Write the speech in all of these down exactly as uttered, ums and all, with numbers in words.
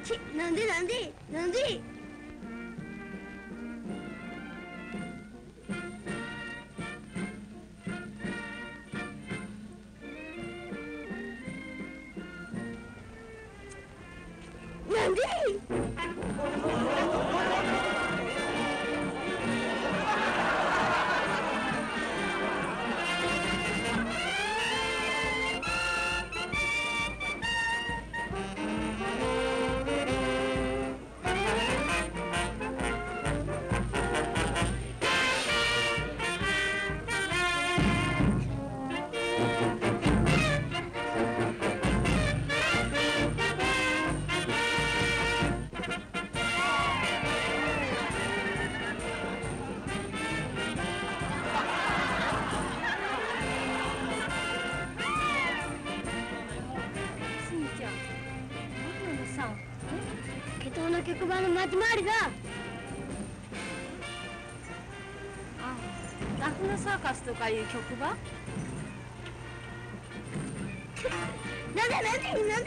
ち、なんでなんでなんで。なんで。曲場の町回りだ。 あ、ダフネサーカスとかいう曲場？ なんでなんでなんで。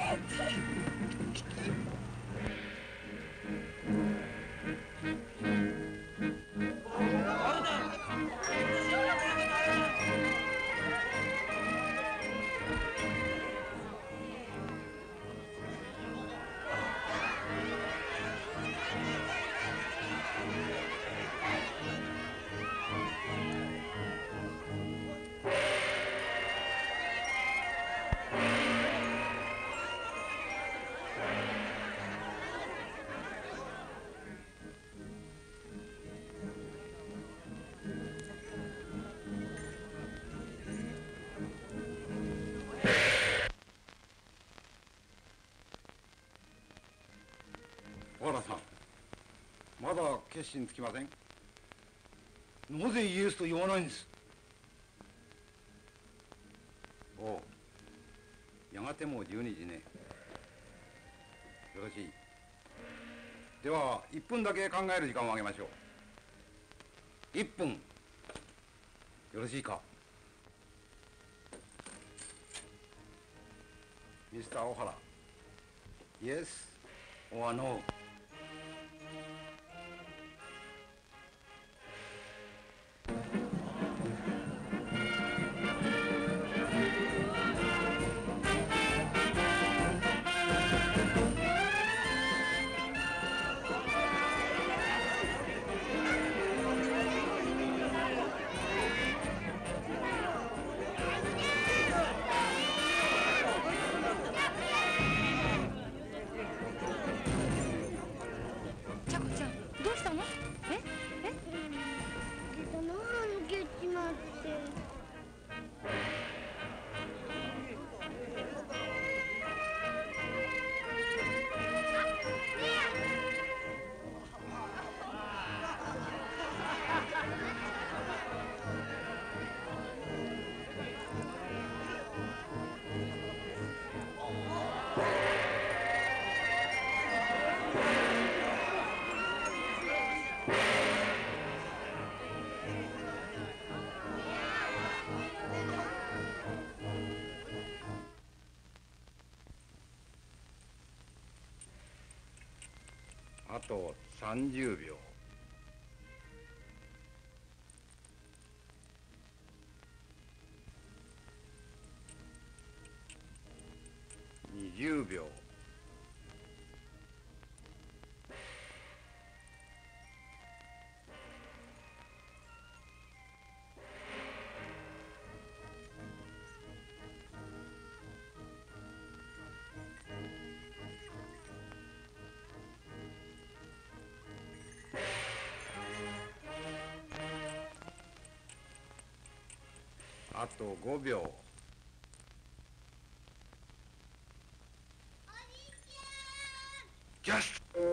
小原さん、まだ決心つきません？なぜイエスと言わないんです？おう、やがてもうじゅうにじね。よろしい。ではいっぷんだけ考える時間をあげましょう。いっぷん。よろしいか？ミスター小原。Yes or no?あとさんじゅうびょう。にじゅうびょう。あとごびょう。ジャスト。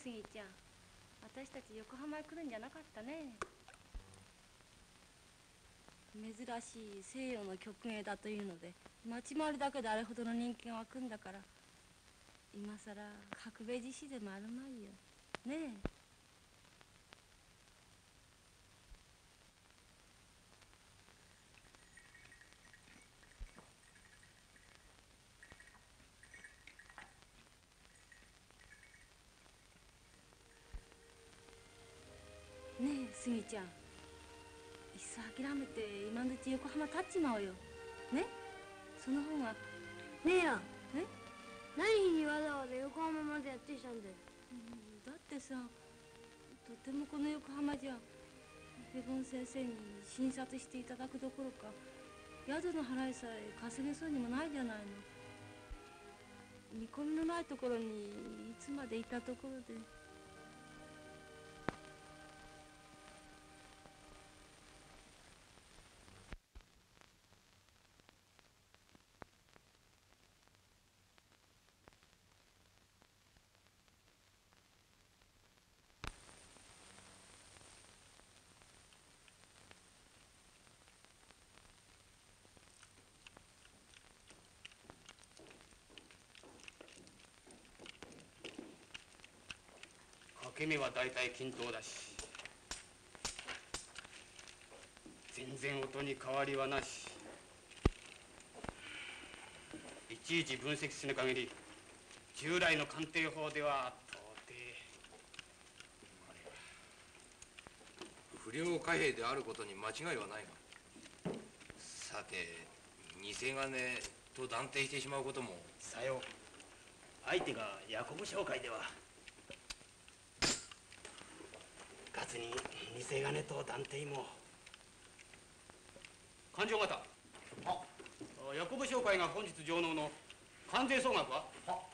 杉ちゃん、私たち横浜へ来るんじゃなかったね。珍しい西洋の曲芸だというので町回りだけであれほどの人気が湧くんだから、今さら角兵衛自身でもあるまいよねえ。ねえ杉ちゃん、いっそ諦めて今のうち横浜立っちまおうよね。その方が。 姉やん、 え何にわざわざ横浜までやってきたんだよ。 だってさ、とてもこの横浜じゃヘボン先生に診察していただくどころか宿の払いさえ稼げそうにもないじゃないの。見込みのないところにいつまでいたところで。 掛け目は大体均等だし、全然音に変わりはなし。いちいち分析しぬ限り従来の鑑定法では到底。 不良貨幣であることに間違いはないが、さて偽金と断定してしまうことも。 さよう。相手がヤコブ商会ではかつに偽金と断定も。勘定方、あヤコブ商会が本日上納の関税総額は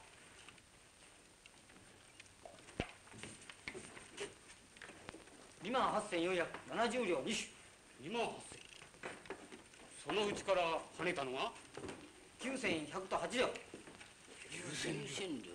にまんはっせんよんひゃくななじゅうりょうにしにまんはっせん。そのうちから跳ねたのがきゅうせんひゃくとはちじょう。 九千両。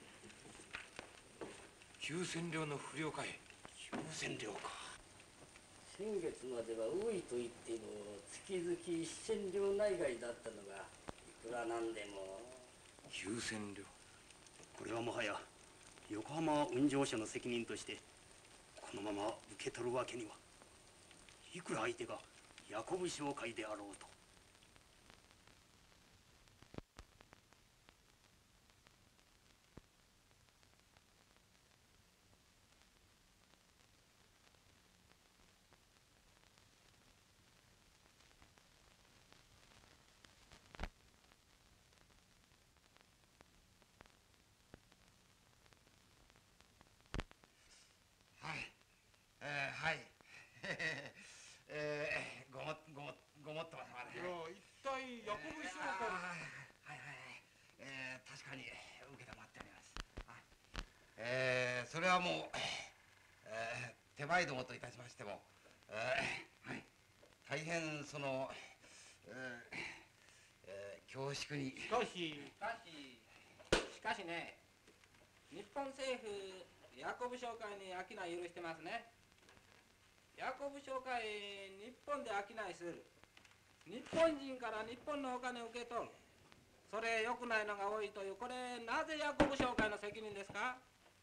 九千両の不良貨幣。 きゅうせんりょうか。 先月までは多いと言っても月々一千両内外だったのが、いくらなんでも。 九千両。 これはもはや横浜運上社の責任としてこのまま受け取るわけには。いくら相手がヤコブ商会であろうと。 はい、えー、はいえー、ごもごもごもっとも様で。 いや一体ヤコブ商会。 はいはいはい、えー、確かに受けたまっております。はい、えー、それはもう、えー、手前どもといたしましても、えー、はい、大変その、えーえー、恐縮に。 しかししかししかしね、日本政府ヤコブ商会に商い許してますね。ヤコブ商会日本で商いする、日本人から日本のお金を受け取る、それ良くないのが多いという、これなぜヤコブ商会の責任ですか。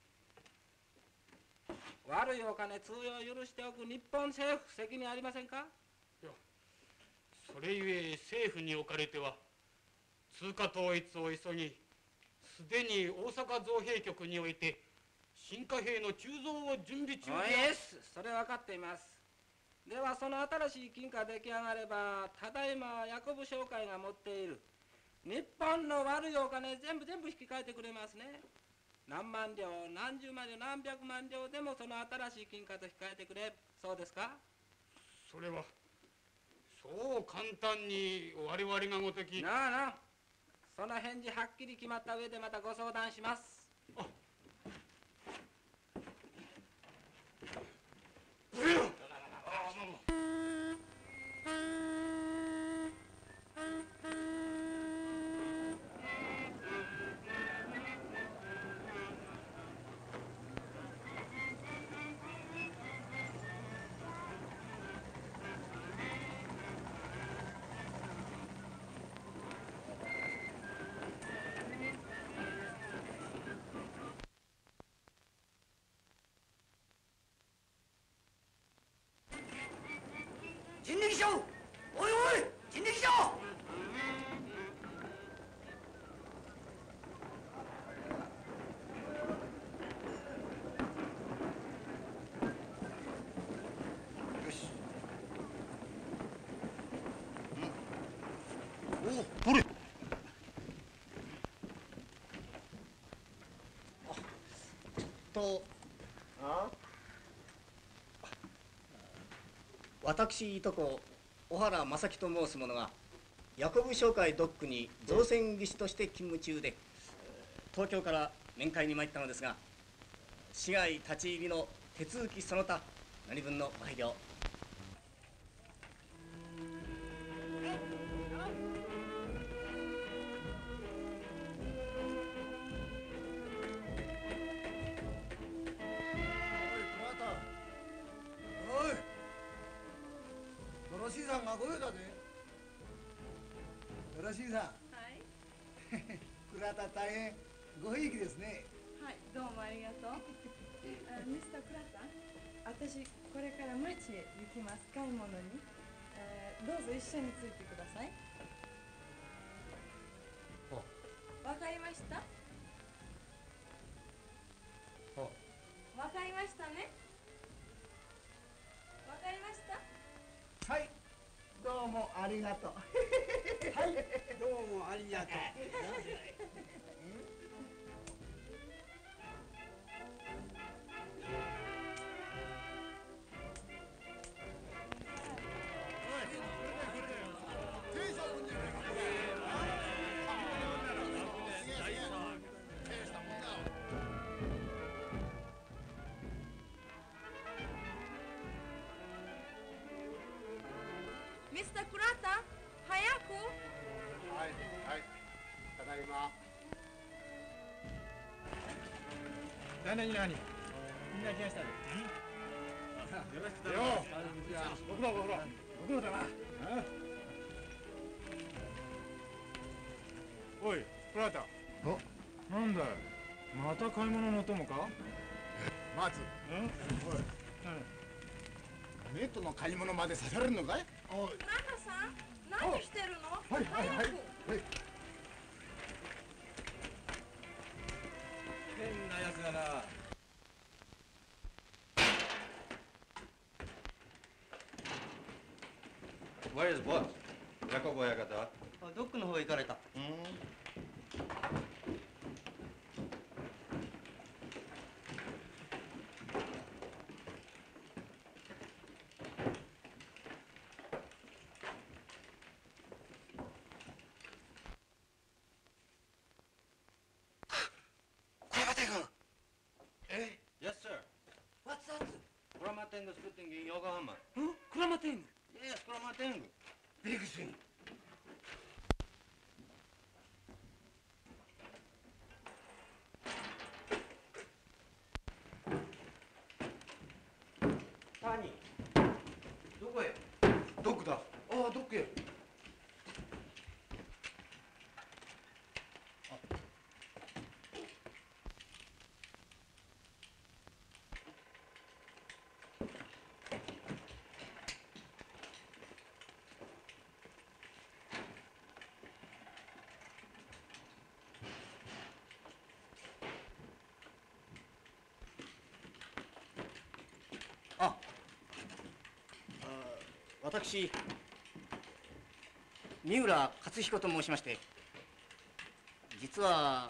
悪いお金通用を許しておく日本政府責任ありませんか。 いやそれゆえ政府におかれては通貨統一を急ぎ、すでに大阪造幣局において新貨幣の鋳造を準備中で。 おいえす、それ分かっています。ではその新しい金貨出来上がれば、ただいまヤコブ商会が持っている日本の悪いお金全部全部引き換えてくれますね。何万両何十万両何百万両でもその新しい金貨と引き換えてくれ、そうですか。 それはそう簡単に我々がごとき。 なあなあ、その返事はっきり決まった上でまたご相談します。 あ人力車をおいおい人力車をおれと私いとこ小原正樹と申す者がヤコブ商会ドックに造船技師として勤務中で東京から面会に参ったのですが市外立ち入りの手続きその他何分のご配慮さんがご用だぜ。よろしいさん。 はい。 倉田大変ごひいきですね。 はい、どうもありがとう。あミスター倉田、私これから町へ行きます。買い物に、えー、どうぞ一緒についてください。わかりました？わかりましたね。わかりました？ はい。どうもありがとう。 はい、どうもありがとう。 ミスター・クラタ、早く。 はい、はい、ただいま。 なになに、みんな来ましたね。よろしくだよ。僕も僕も僕もだな。おい、プラータ。お、なんだよ。また買い物のお供か？ 待つ。 うん？おい。 ネットの買い物までさせられるのかい？おい。 クラタさん、何してるの？ はいはいはい。はい。 変なやつだな。 Where is boss? ヤコブ親方。 ドックの方へ行かれた。 うん。 小山亭君。 え Yes, sir. What's that? クラマテングスプッティング in 横浜。 ん？クラマテング。 Yes, クラマテング。 ビッグスイング。 何？どこへ？ ドックだ。ああ、ドックへ。 あ、私三浦勝彦と申しまして実は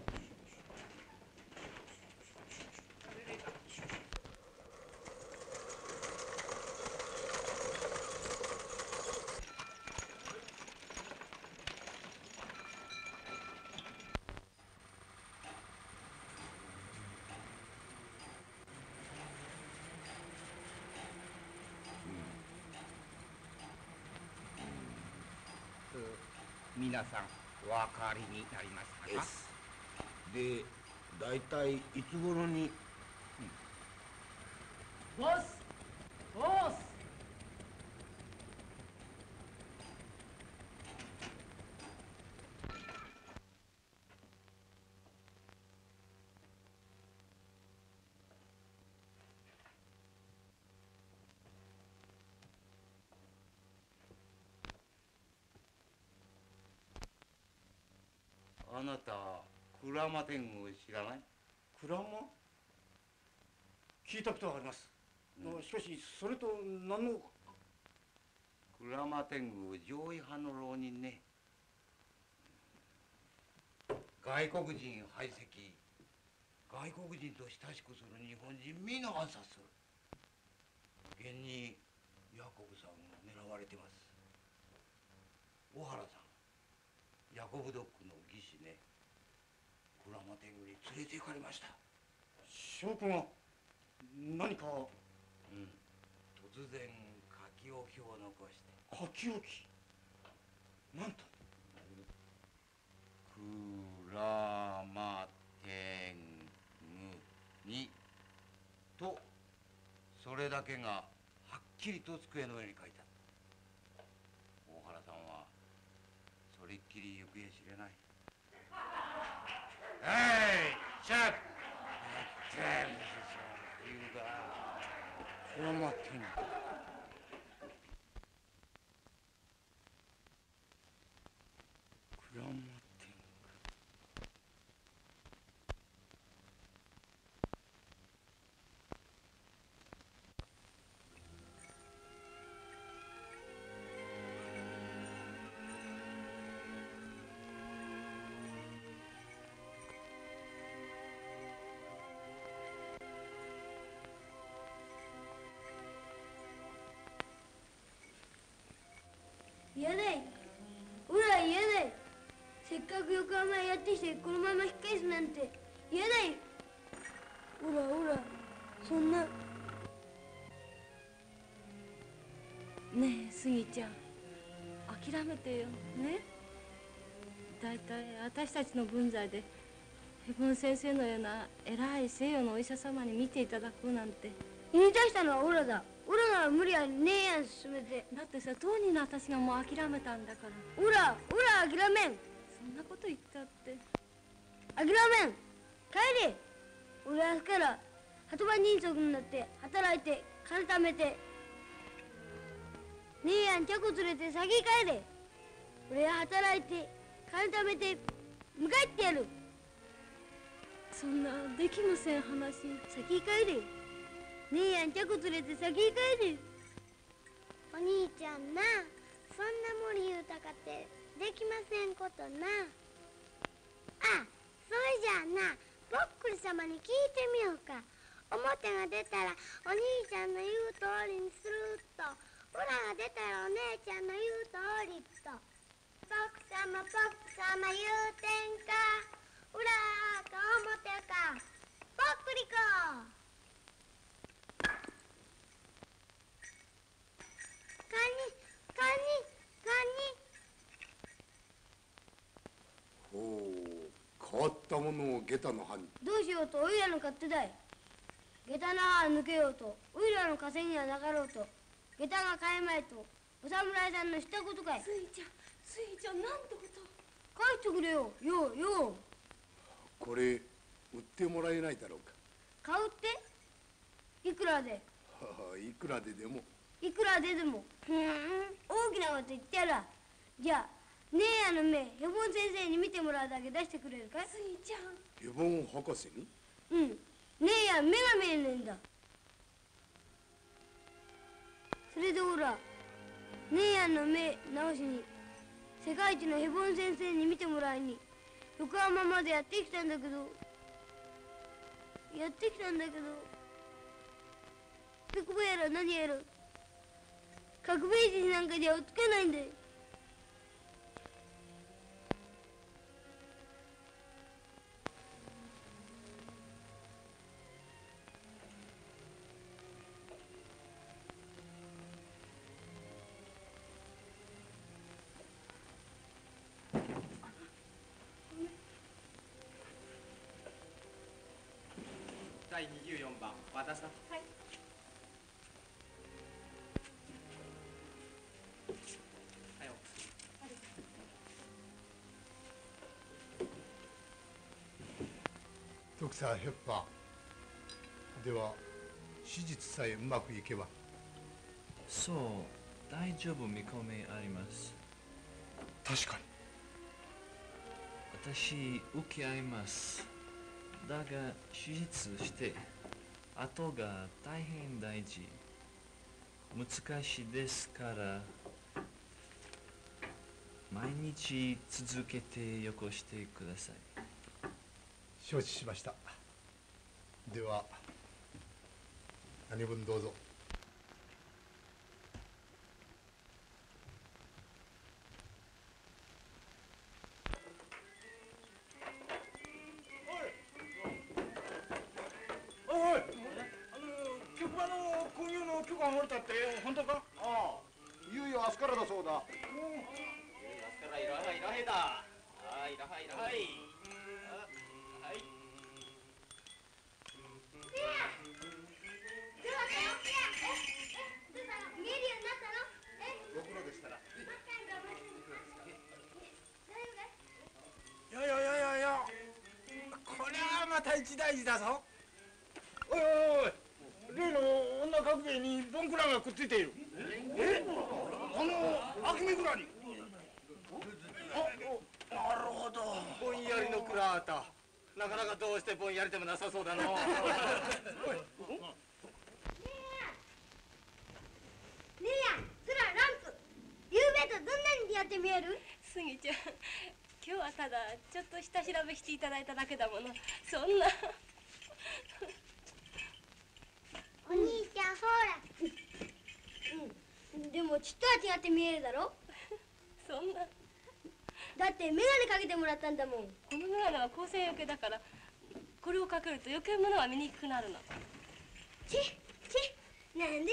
皆さんお分かりになりましたか？ で、だいたいいつ頃に？ ボス！ボス！ あなた鞍馬天狗知らない？ 鞍馬？聞いたことはあります、うん、しかしそれと何の。 鞍馬天狗上位派の浪人ね。外国人排斥、外国人と親しくする日本人皆暗殺する。現にヤコブさんが狙われてます。小原さん、ヤコブドックの技師ね、鞍馬天狗に連れて行かれました。 証拠が何か。 うん、突然書き置きを残して。 書き置き？なんと？ 鞍馬天狗にと、それだけがはっきりと机の上に書いてあった。大原さんはそれっきり行方知れない。はいシャープ鞍馬天狗。鞍馬天狗。 嫌だい。ほら嫌だい。せっかく横浜へやってきてこのまま引っ返すなんて嫌だい。ほらほら、そんな。 ねえスギちゃん、諦めてよね。だいたい私たちの分際でヘボン先生のような偉い西洋のお医者様に見ていただくなんて。 言い出したのはオラだ。オラが無理やねえやん進めて。 だってさ、当人の私がもう諦めたんだから。 オラオラ諦めん。 そんなこと言ったって。 諦めん。帰れ。俺は明日から鳩場人足になって働いて金貯めて。ねえやん客連れて先帰れ。俺は働いて金貯めて迎えってやる。 そんなできません話。 先帰れ。ねえやん客連れて先帰れ。 お兄ちゃんな、そんな森豊かってできませんことな。あ、それじゃあな、ぼっくり様に聞いてみようか。表が出たらお兄ちゃんの言う通りにすると、裏が出たらお姉ちゃんの言う通りと。ぼっく様ぼっく様言うてんか、裏か表か、ぼっくりこ。カニカニカニ。 ほう、変わったものを下駄の藩に。 どうしようとおいらの勝手だい。下駄の歯抜けようとおいらの稼ぎはなかろうと、下駄が買えまいとお侍さんのしたことかい。 スイちゃんスイちゃん、なんてこと。 返してくれよ。ようよう。 これ売ってもらえないだろうか。 買うっていくらで。 はあ、いくらででも。 いくらででも。ふん、大きなこと言ってやら。じゃあねえやの目ヘボン先生に見てもらうだけ出してくれるかい。 スイちゃん。 ヘボン博士に。 うん、ねえや目が見えねえんだ。それでほらねえやの目直しに世界一のヘボン先生に見てもらいに横浜までやってきたんだけどやってきたんだけどペコバやら何やら角ページになんかじゃ追っつかないんだよ。 だいにじゅうよんばん和田さん。 はい。 はい、 ドクターヘッパーでは手術さえうまくいけば。 そう、大丈夫見込みあります。 確かに。 私受け合います。だが手術して後が大変大事。難しいですから毎日続けてよこしてください。 承知しました。では何分どうぞ。 おいおい、あの局場の購入の許可が下りたって本当か？ ああ、いよいよ明日からだそうだ。 明日からいらはいらへだ。はいいらはいいらはい。はい。 見えるようになったの？ ご苦労でしたら。 いやいやいやいやいや、こりゃあまた一大事だぞ。おいおいおい、例の女角兵衛にボンクラがくっついている。え？あの秋目蔵に。あ、なるほど。 ぼんやりの蔵あた。なかなかどうしてぼんやりでもなさそうだの。 ねえや、空ランプ。ゆうべとどんなにやって見える？ スギちゃん、今日はただちょっと下調べしていただいただけだもの。そんな。 お兄ちゃんほら。 うん、でもちっとは違って見えるだろ。 そんな。 だって眼鏡かけてもらったんだもん。 この眼鏡は光線よけだから、これをかけると余計ものが見にくくなるの。 ちちなんでなんで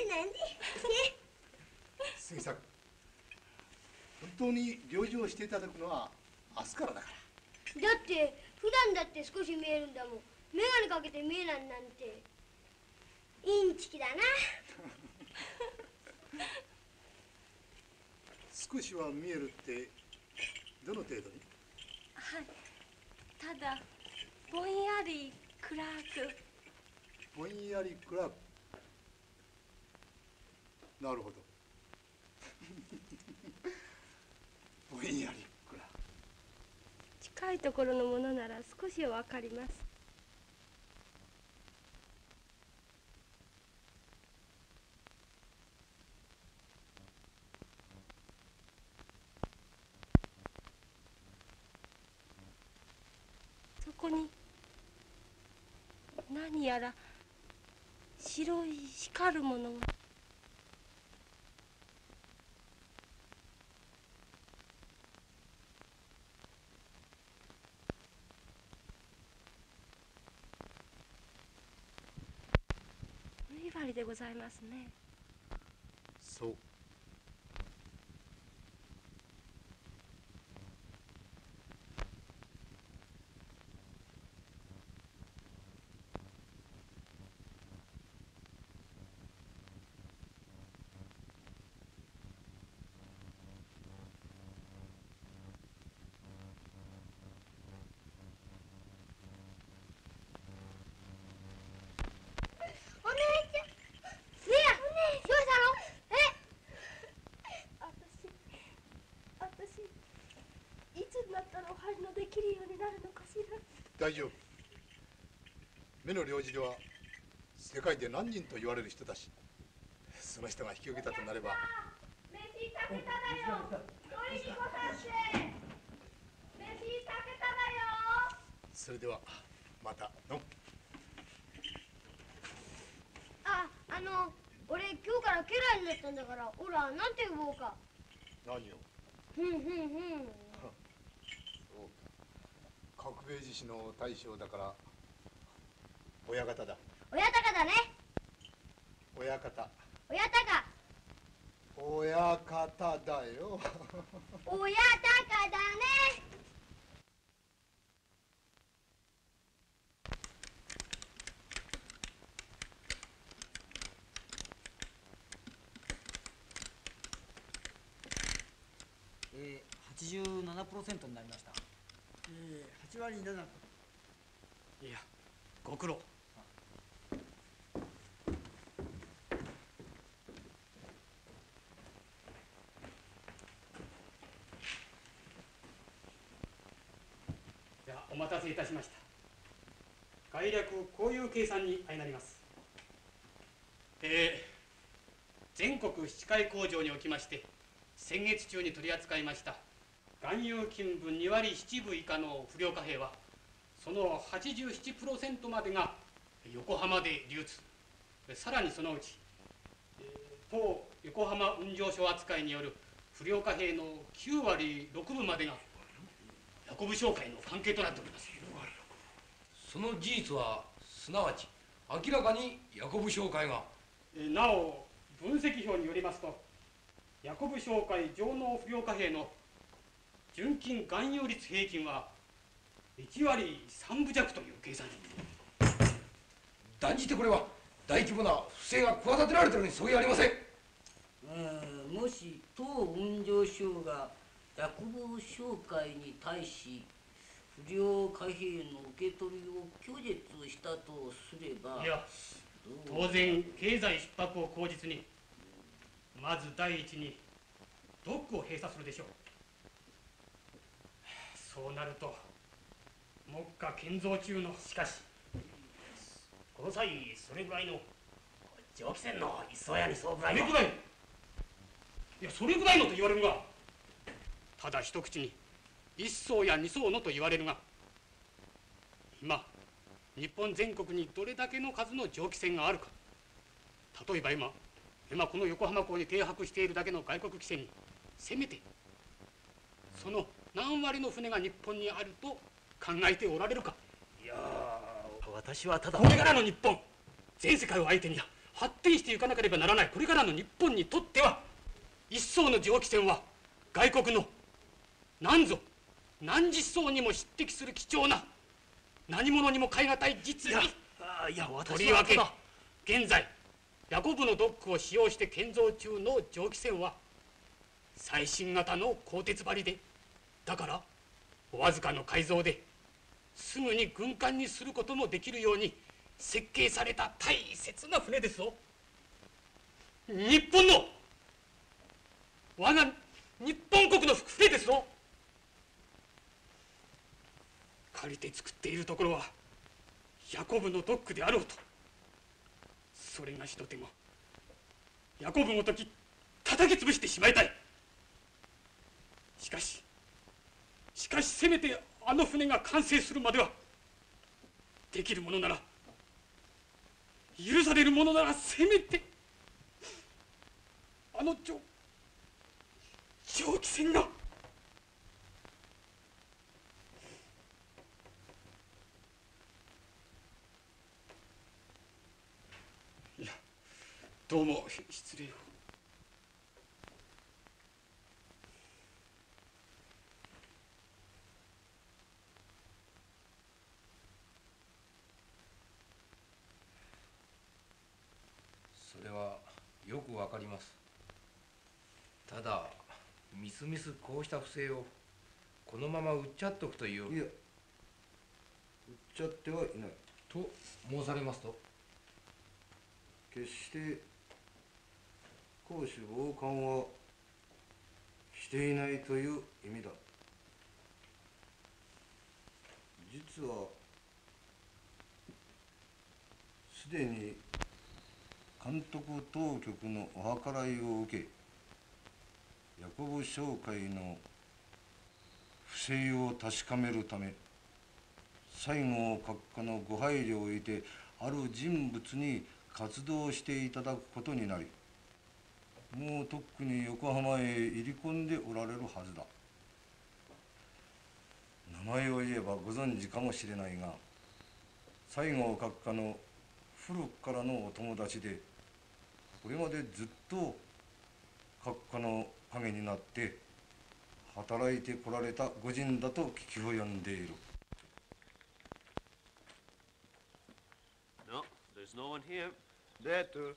杉作、本当に療治をしていただくのは明日からだから。 だって普段だって少し見えるんだもん。眼鏡かけて見えないなんてインチキだな。 少しは見えるってどの程度に？ はい。ただぼんやり暗く。 ぼんやり暗く。なるほど。ぼんやり暗く。 近いところのものなら少しはわかります。そこに何やら白い光るものが。縫い針でございますね。 そう。 お姉ちゃん。ねえや、どうしたの？え？ 私、私、いつになったらお針のできるようになるのかしら。 大丈夫。目の療治では世界で何人と言われる人だし、その人が引き受けたとなれば。 飯炊けただよ。取りに来させて。飯炊けただよ。 それではまたの。 あ、あの俺今日から家来になったんだから、ほらなんて呼ぼうか。 何を？ ふんふんふん。 そうか。角兵衛獅子の大将だから親方だ。 親高だね。 親方。 親高。 親方だよ。 親高だね。 えー、はちじゅうななパーセント になりました。 えー、はちわりなな。いや、ご苦労。 お待たせいたしました。概略こういう計算に相なります。えー、全国七海工場におきまして先月中に取り扱いました含有金分に割七分以下の不良貨幣はその はちじゅうななパーセント までが横浜で流通。さらにそのうち、えー、当横浜運上所扱いによる不良貨幣のきゅうわりろくぶまでがヤコブ商会の関係となっております。 その事実はすなわち明らかにヤコブ商会が、 えなお分析表によりますとヤコブ商会上納不良貨幣の純金含有率平均はいちわりさんぶ弱という計算に。 断じてこれは大規模な不正が企てられているに相違ありません。 えー、もし当運上省がヤコブ商会に対し不良貨幣の受け取りを拒絶したとすれば、 いや当然経済逼迫を口実にまず第一にドックを閉鎖するでしょう。そうなると目下建造中のしかしこの際それぐらいの蒸気船の一層屋にそうぐらいのそれぐらいいやそれぐらいのと言われるがただ一口に一層や二層のと言われるが今日本全国にどれだけの数の蒸気船があるか。例えば今今この横浜港に停泊しているだけの外国汽船にせめてその何割の船が日本にあると考えておられるか。いや私はただこれからの日本全世界を相手に発展していかなければならないこれからの日本にとっては一艘の蒸気船は外国の何ぞ何十艘にも匹敵する貴重な何者にも代え難い実に。いやとりわけ現在ヤコブのドックを使用して建造中の蒸気船は最新型の鋼鉄張りでだからおわずかの改造ですぐに軍艦にすることもできるように設計された大切な船ですぞ。日本の我が日本国の船ですぞ。借りて作っているところはヤコブのドックであろうとそれがしとてもヤコブごとき叩き潰してしまいたい。しかししかしせめてあの船が完成するまではできるものなら許されるものならせめてあの蒸蒸気船がいやどうも失礼を。 それはよくわかります。ただみすみすこうした不正をこのまま売っちゃっとくという。 いや売っちゃってはいないと申されますと。 決して公私傍観はしていないという意味だ。実はすでに監督当局のお計らいを受けヤコブ商会の不正を確かめるため西郷閣下のご配慮を得てある人物に活動していただくことになりもうとっくに横浜へ入り込んでおられるはずだ。名前を言えばご存知かもしれないが西郷閣下の古くからのお友達でこれまでずっと閣下の陰になって働いてこられた御仁だと聞き及んでいる。 No, there's no one here. There too.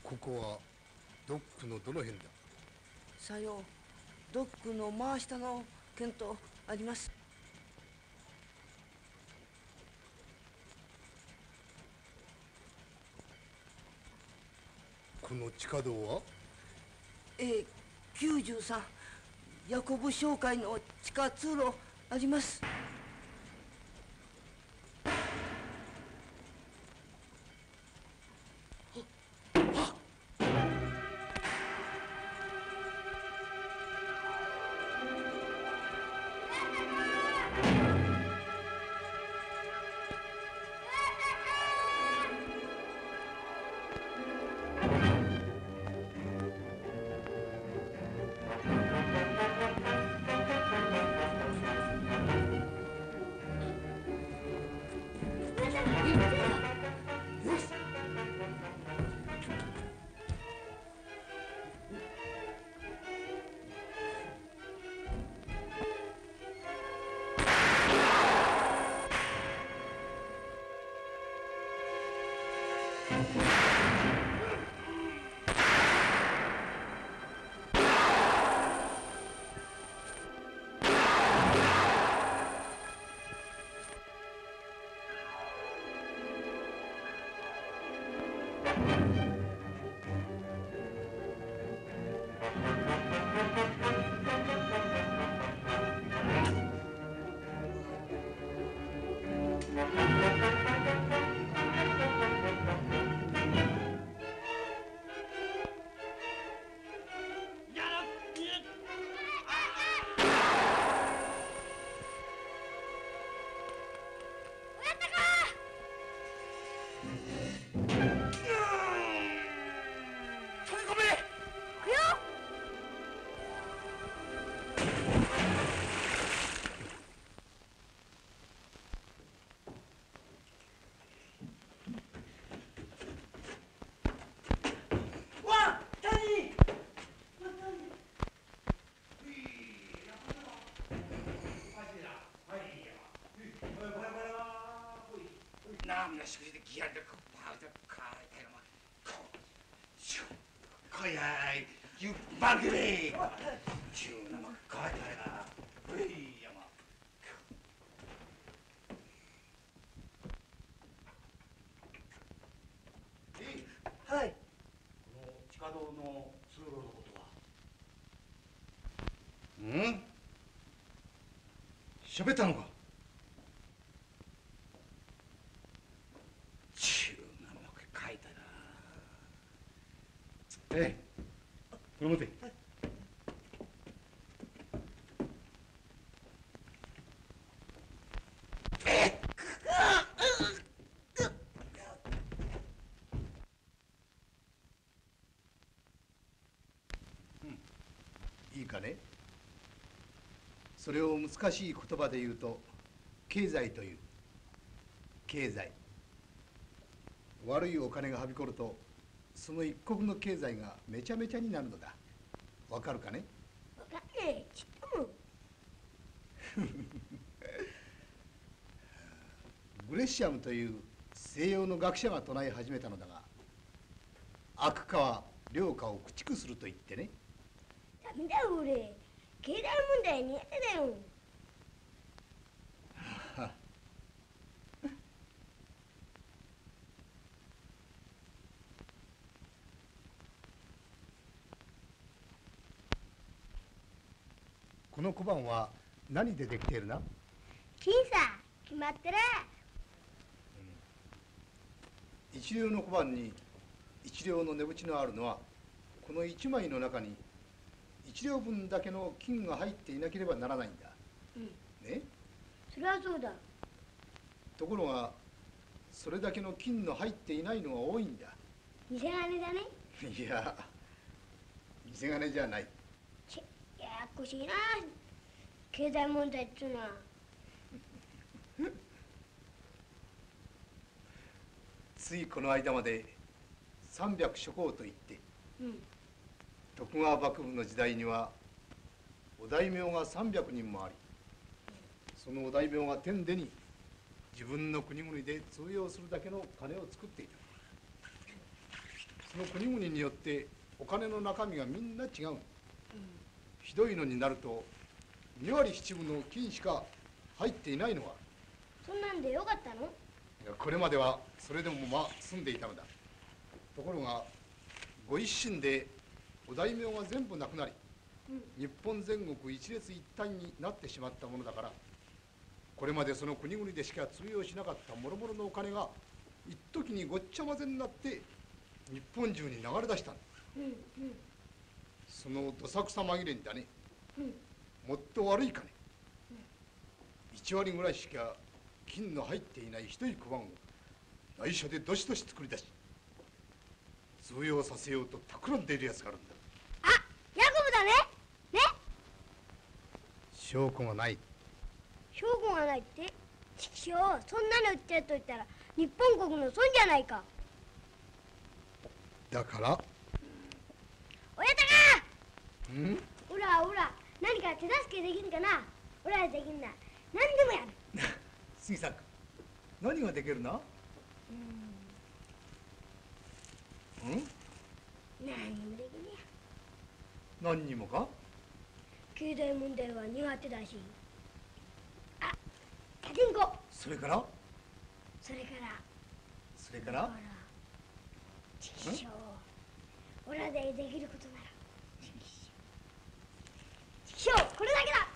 ここはドックのどの辺だ？ さよう、ドックの真下の県とあります。 この地下道は？ えー、きゅうじゅうさんヤコブ商会の地下通路あります。 なしくしてギアでこうパウでかいてるまこうシュッこいやいゆっばくれシューなまかいてるなういやまはい。 この地下道の通路のことは。 うん喋ったのか？ ええ、これ持て。 いいかね。それを難しい言葉で言うと経済という。経済。悪いお金がはびこるとその一国の経済がめちゃめちゃになるのだ。わかるかね？ わかんねえ。ちっとも。 グレッシアムという西洋の学者が唱え始めたのだが、悪化は良化を駆逐すると言ってね。 ダメだよ俺。経済問題苦手だよ。 この小判は何でできているな？ 金さ、決まってる。 一両の小判に一両の値打ちのあるのはこの一枚の中に一両分だけの金が入っていなければならないんだ。 うん。 ね？ それはそうだ。 ところがそれだけの金の入っていないのが多いんだ。 偽金だね。 いや、偽金じゃない。 ちややこしいな。経済問題っていうのは。 ついこの間まで三百諸侯といって、 うん、 徳川幕府の時代にはお大名が三百人もあり、そのお大名が天でに自分の国々で通用するだけの金を作っていた。 その国々によってお金の中身がみんな違う。ひどいのになるとに割七分の金しか入っていないのは。 そんなんでよかったの？ いや、これまではそれでもまあ済んでいたのだ。ところがご一心でお大名が全部なくなり、うん、日本全国一列一体になってしまったものだから、これまでその国々でしか通用しなかった諸々のお金が一時にごっちゃ混ぜになって日本中に流れ出したんだ。うんうん、そのどさくさ紛れにだね、うん、もっと悪い金、うん、いち割ぐらいしか金の入っていない一人小判を内緒でどしどし作り出し通用させようと企んでいるやつがあるんだ。 あ、ヤコブだね。ね。 証拠がない。 証拠がないって？ちくしょう、そんなの売ってると言ったら日本国の損じゃないか。 だから親高、 ん？ おらおら、何か手助けできんかな。おらできんな、何でもやる。 杉さん、何ができるな？うん？何にもできねえや。何にもか？ 経済問題は苦手だし。あ、カチンコ。 それから？ それから。 それから？ ちくしょう、おらでできることなら。ちくしょう、これだけだ。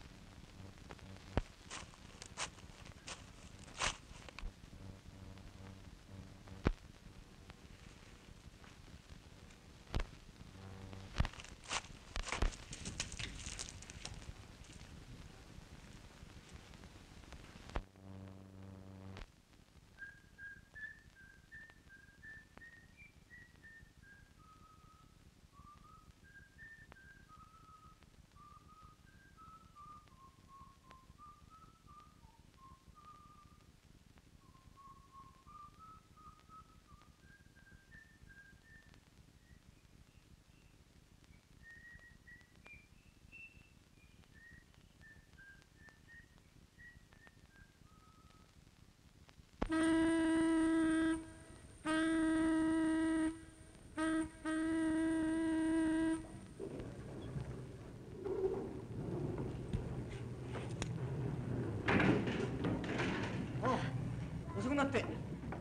遅くなって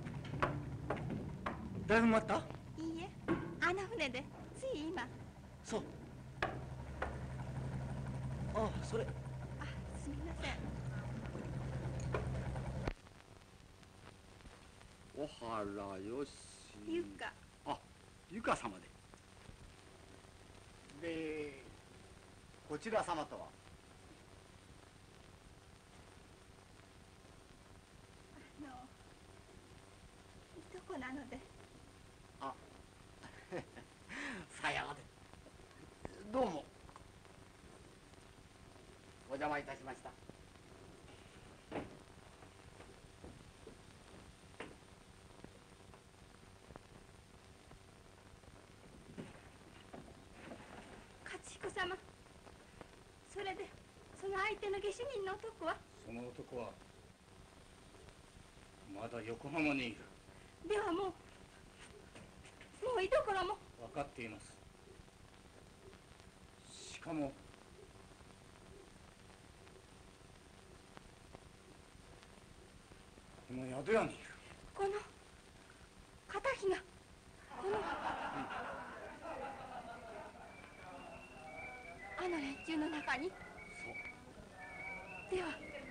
だいぶ待った？ いいえ、あの船でつい今。 そう。ああ、それ。 あ、すみません。 小原よし。 ゆか。 あ、ゆか様で。 で、こちら様とは？ あの、いとこなので。 あ、さやで。どうも。お邪魔いたしました。 勝彦様、それでその相手の下手人の男は？ その男はまだ横浜にいる。 ではもうもう居所も？ 分かっています。しかもこの宿屋にいる。 この敵がこの、うん、あの連中の中に？そうでは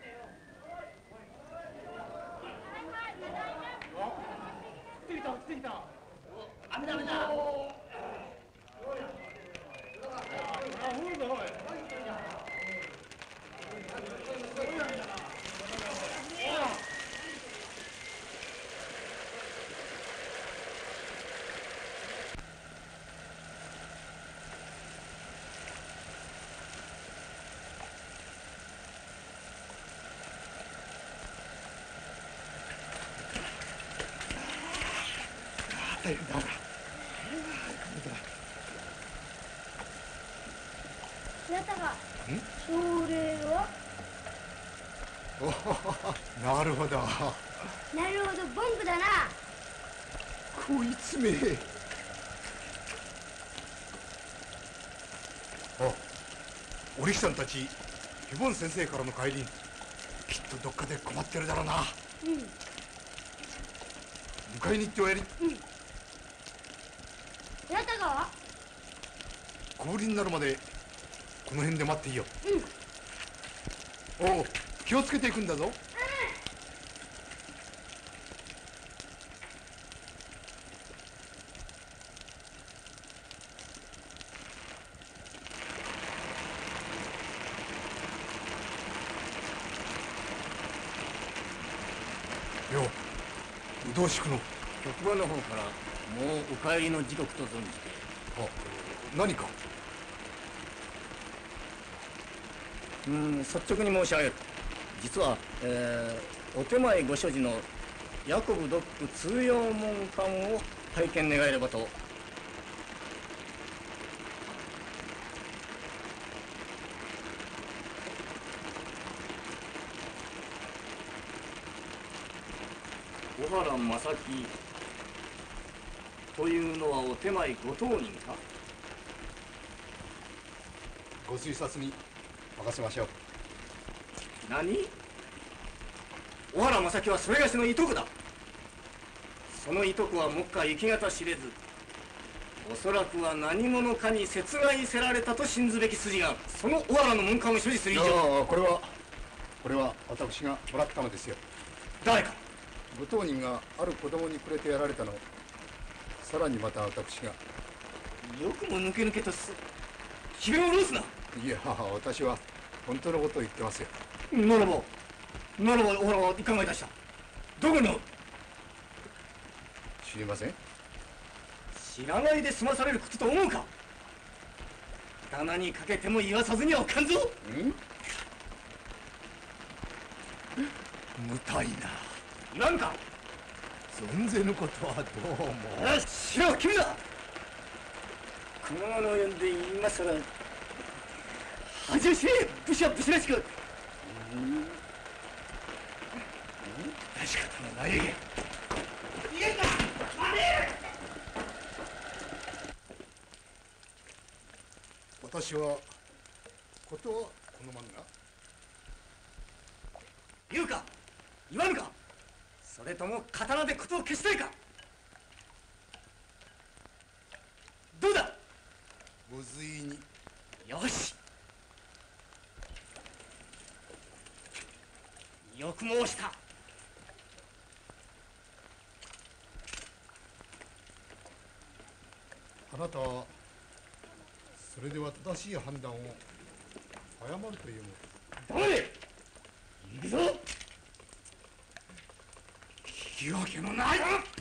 来てきた来てきた。 雨だ雨だ。 あ、ほらおい。 大変だ。 親方が。それは？ おお、なるほど。 なるほど、ボンクだな。 こいつめ。 あ、お力さんたちヒボン先生からの帰りきっとどっかで困ってるだろうな。 うん。 迎えに行っておやり。 うん。やったか？ 小降りになるまでこの辺で待っていいよ。 うん。 おう、気をつけていくんだぞ。よう、うどうしくの。 局場の方からもうお帰りの時刻と存じて。 あ、何か。 うん、率直に申し上げる。実は、えー、お手前ご所持のヤコブドック通用門館を拝見願えればと。小原正樹というのはお手前ご当人か？ ご推察に任せましょう。 何？小原正樹はそれがしのいとこだ。そのいとこは目下行き方知れず、おそらくは何者かに殺害せられたと信ずべき筋がある。その小原の門館を所持する以上。 いや、これはこれは私がもらったのですよ。 誰か？ ご当人がある子供にくれてやられたの。さらにまた私が。 よくも抜け抜けとす。ひげを下ろすな。 いや、私は本当のことを言ってますよ。 ならばならば小原はいかがいたした？どこにおる？ 知りません。 知らないで済まされることと思うか？刀にかけても言わさずにはおかんぞ。 ん？無体な。 なんか存ぜぬことはどうも。 よし、しろ、君だ。このまま呼んで今さら恥を知れ。武士は武士らしく。うん、出し方のない。逃げんな。待て。 私はことはこのまんが。 言うか言わぬか。それとも刀で事を消したいか。どうだ。 ご随意に。 よし、よく申した。 あなたはそれでは正しい判断を誤るというの。 黙れ。行くぞ。聞き分けのない。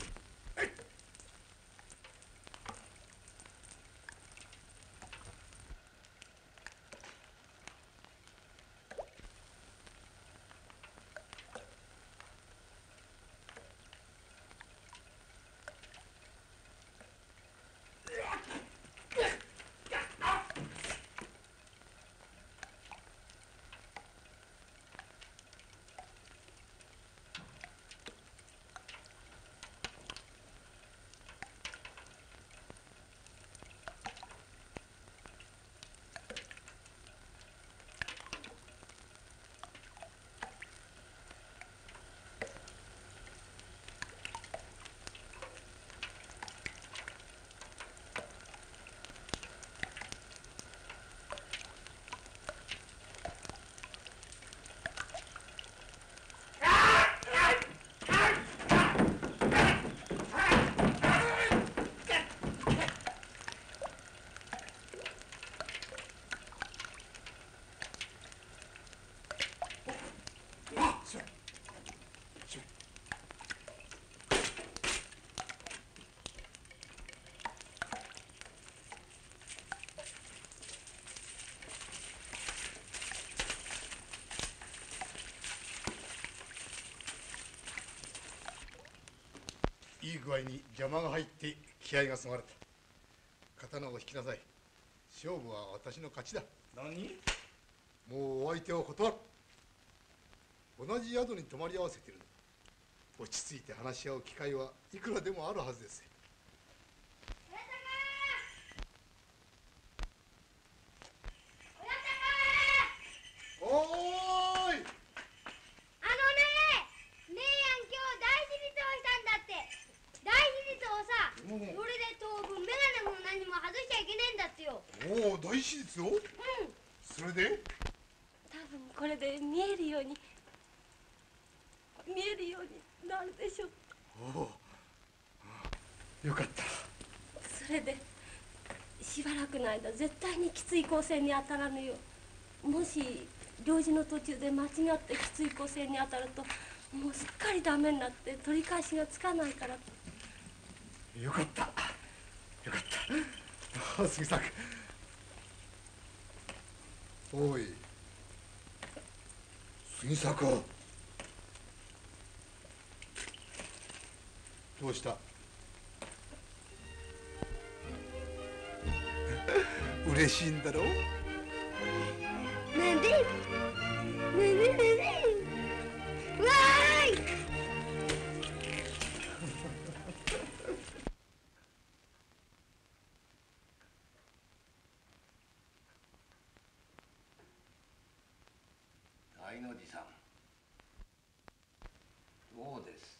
いい具合に邪魔が入って気合がそがれた。刀を引きなさい。勝負は私の勝ちだ。 何？ もうお相手を断る。同じ宿に泊まり合わせているの。落ち着いて話し合う機会はいくらでもあるはずです。 おお、大手術を。うん。それで。 多分これで見えるように見えるようになるでしょう。 おお、よかった。 それでしばらくの間絶対にきつい光線に当たらぬよう、もし領事の途中で間違ってきつい光線に当たるともうすっかりダメになって取り返しがつかないからと。 よかったよかった。杉作。おい杉作、どうした。嬉しいんだろう。 なんでなんでなんでわーい。 大の字さん、どうです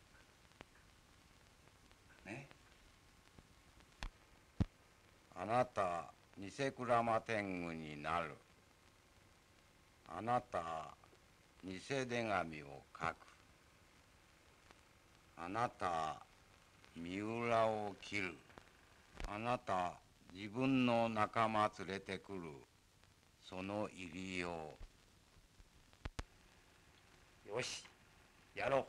ね。あなた偽鞍馬天狗になる。あなた偽手紙を書く。あなた三浦を切る。あなた自分の仲間連れてくる。その入りよう。よし、やろう。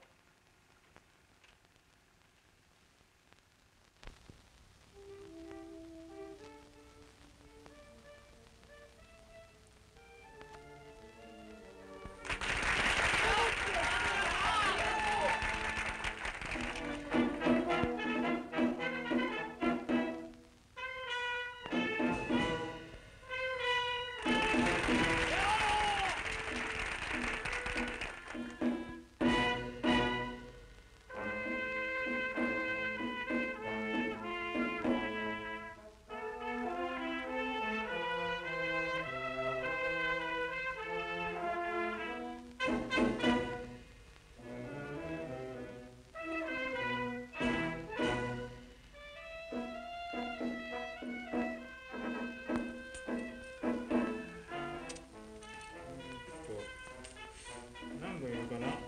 何度言うかな。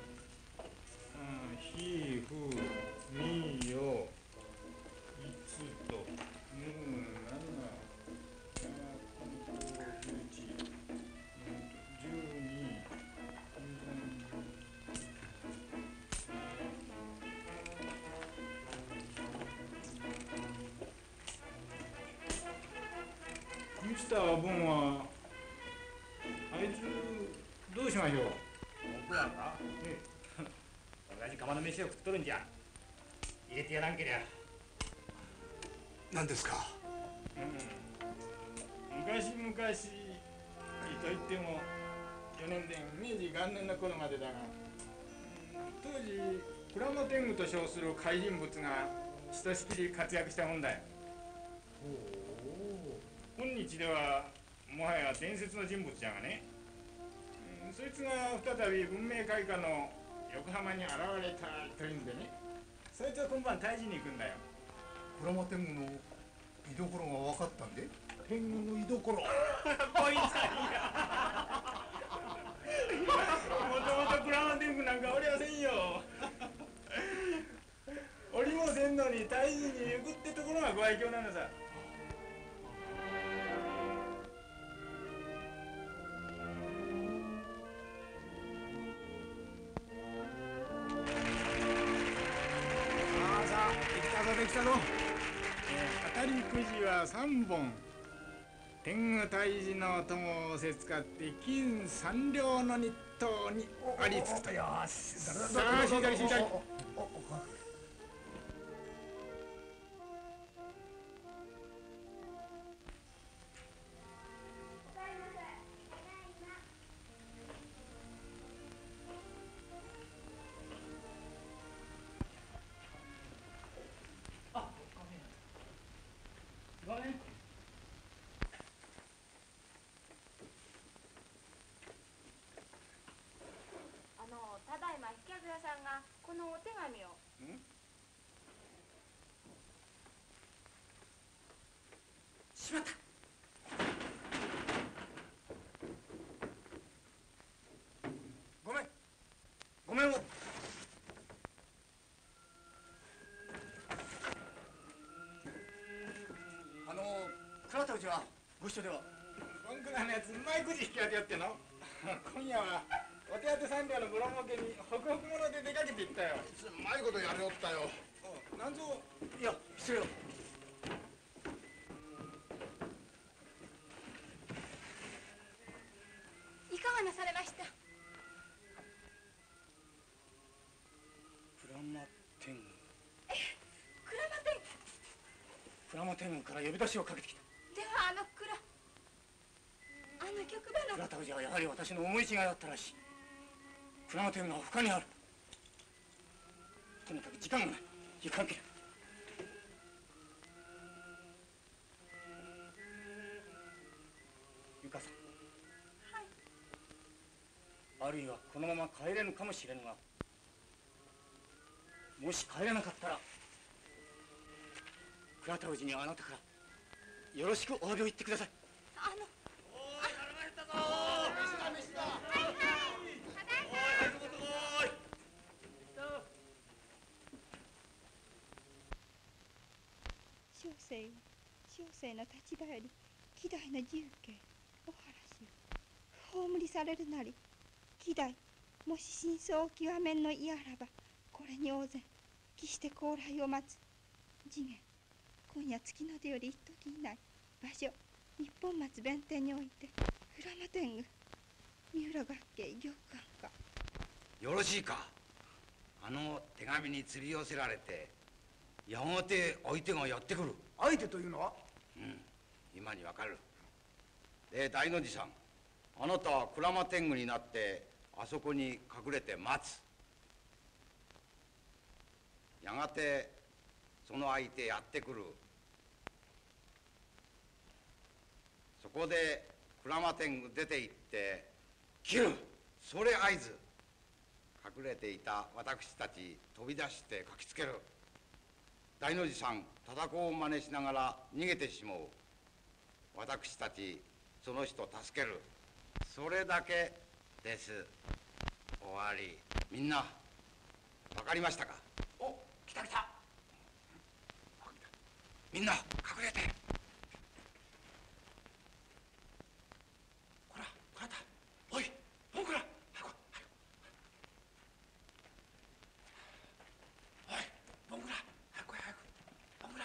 ひふみよいつとむななじゅういちじゅうにミスターボンはあいつどうしましょう。 僕やんか。同じ釜の飯を食っとるんじゃ。入れてやらんけりゃ。 何ですか。 うん、昔々と言ってもよねんでん明治元年の頃までだが、当時鞍馬天狗と称する怪人物がひとしきり活躍したもんだよ。今日ではもはや伝説の人物じゃがね、うん、そいつが再び文明開化の横浜に現れたというんでね、そいつは今晩退治に行くんだよ。 鞍馬天狗の居所が分かったんで。 天狗の居所こいつやもともと鞍馬天狗なんかおりゃせんよおりもせんのに退治に行くってところがご愛嬌なのさ。できたぞ、えー、当たりくじはさんぼん。天狗退治の友をせつかって金三両の日当にありつくと。よし、さあしいたりしいたり。 さんがこのお手紙を。 しまった。 田氏はご一緒では。 ボンクラのやつうまいくじ引き当てよっての。今夜はお手当三両のブロモケにホクホク者で出かけていったよ。 うまいことやれおったよ。 なんぞ。 いや失礼を。 いかがなされました？ 鞍馬天狗。 え、鞍馬天狗。 鞍馬天狗から呼び出しをかけてきた。 ではあの蔵、あの局場の。 倉田氏はやはり私の思い違いだったらしい。鞍馬天狗は他にある。とにかく時間がない。行かんけれ。ゆかさん。 はい。 あるいはこのまま帰れぬかもしれぬが、もし帰れなかったら倉田氏にはあなたからよろしくお詫びを言ってください。 あの。 おい、やられたぞー。飯だ、飯だ。 はいはい。 おい、早く持ってこい。 小生は小生の立場より希代の重慶小原氏を葬りされるなり、希代もし真相を極めんの嫌あらば、これに応ぜ期して高来を待つ。次元今夜月の出より一時以内、場所日本松弁天において鞍馬天狗三浦学慶行官か。 よろしいか。あの手紙に釣り寄せられてやがて相手がやってくる。 相手というのは？ うん、今にわかる。で、大の字さん、あなたは鞍馬天狗になってあそこに隠れて待つ。やがてその相手やってくる。そこで鞍馬天狗出て行って切る。それ合図。隠れていた私たち飛び出して駆けつける。大の字さん、叩こう真似しながら逃げてしまう。私たちその人助ける。それだけです。終わり。みんな分かりましたか？ お、来た来た。 みんな隠れて。 こら、こらだ。おい、ボンクラ。早く、早く。おい、ボンクラ。早く、早く。ボンクラ。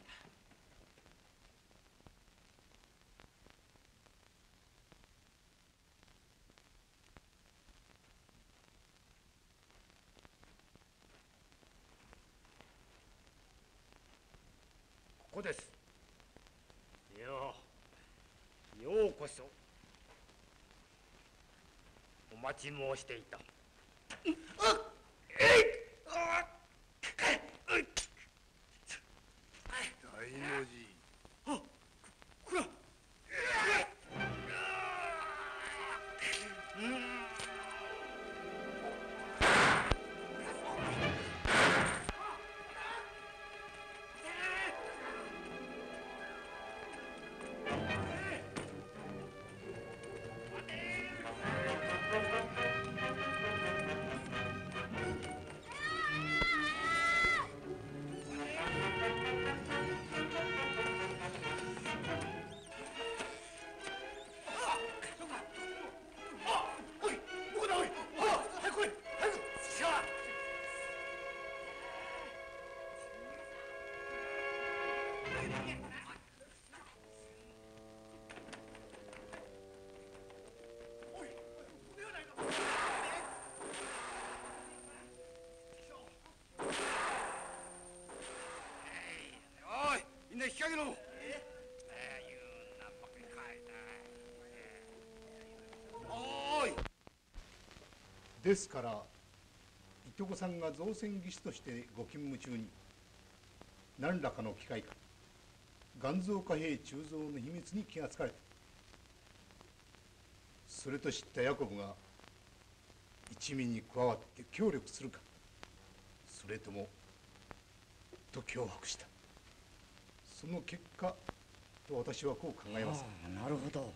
ここです。いや、ようこそ。お待ち申していた。 大の字。 あ、こら。 引き上げろ。おーい。 ですからいとこさんが造船技師としてご勤務中に何らかの機会か元蔵貨幣鋳造の秘密に気がつかれた。それと知ったヤコブが一味に加わって協力するか、それともと脅迫した。その結果と私はこう考えます。 ああ、なるほど。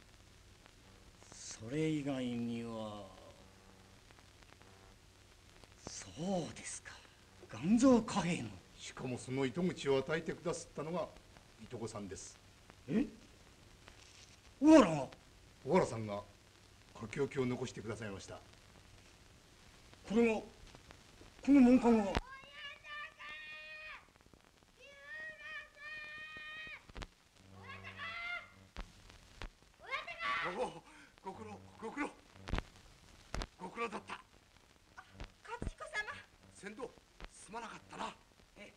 それ以外には。そうですか、元蔵貨幣の。 しかもその糸口を与えてくださったのがいとこさんです。 え？小原が？小原さんが書き置きを残してくださいました。これがこの門関が。おお、ご苦労ご苦労ご苦労だった。 勝彦様。 船頭すまなかったな。え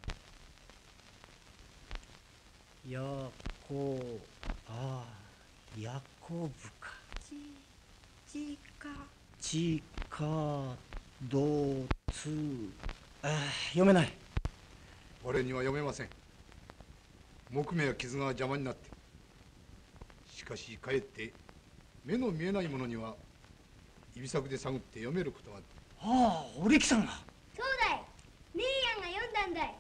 やこあヤコブか。 ちちかちかどつあ読めない。 俺には読めません。木目や傷が邪魔になって。しかしかえって目の見えないものには指先で探って読めることがある。 ああ、お力さんが。 そうだい、姉やんが読んだんだい。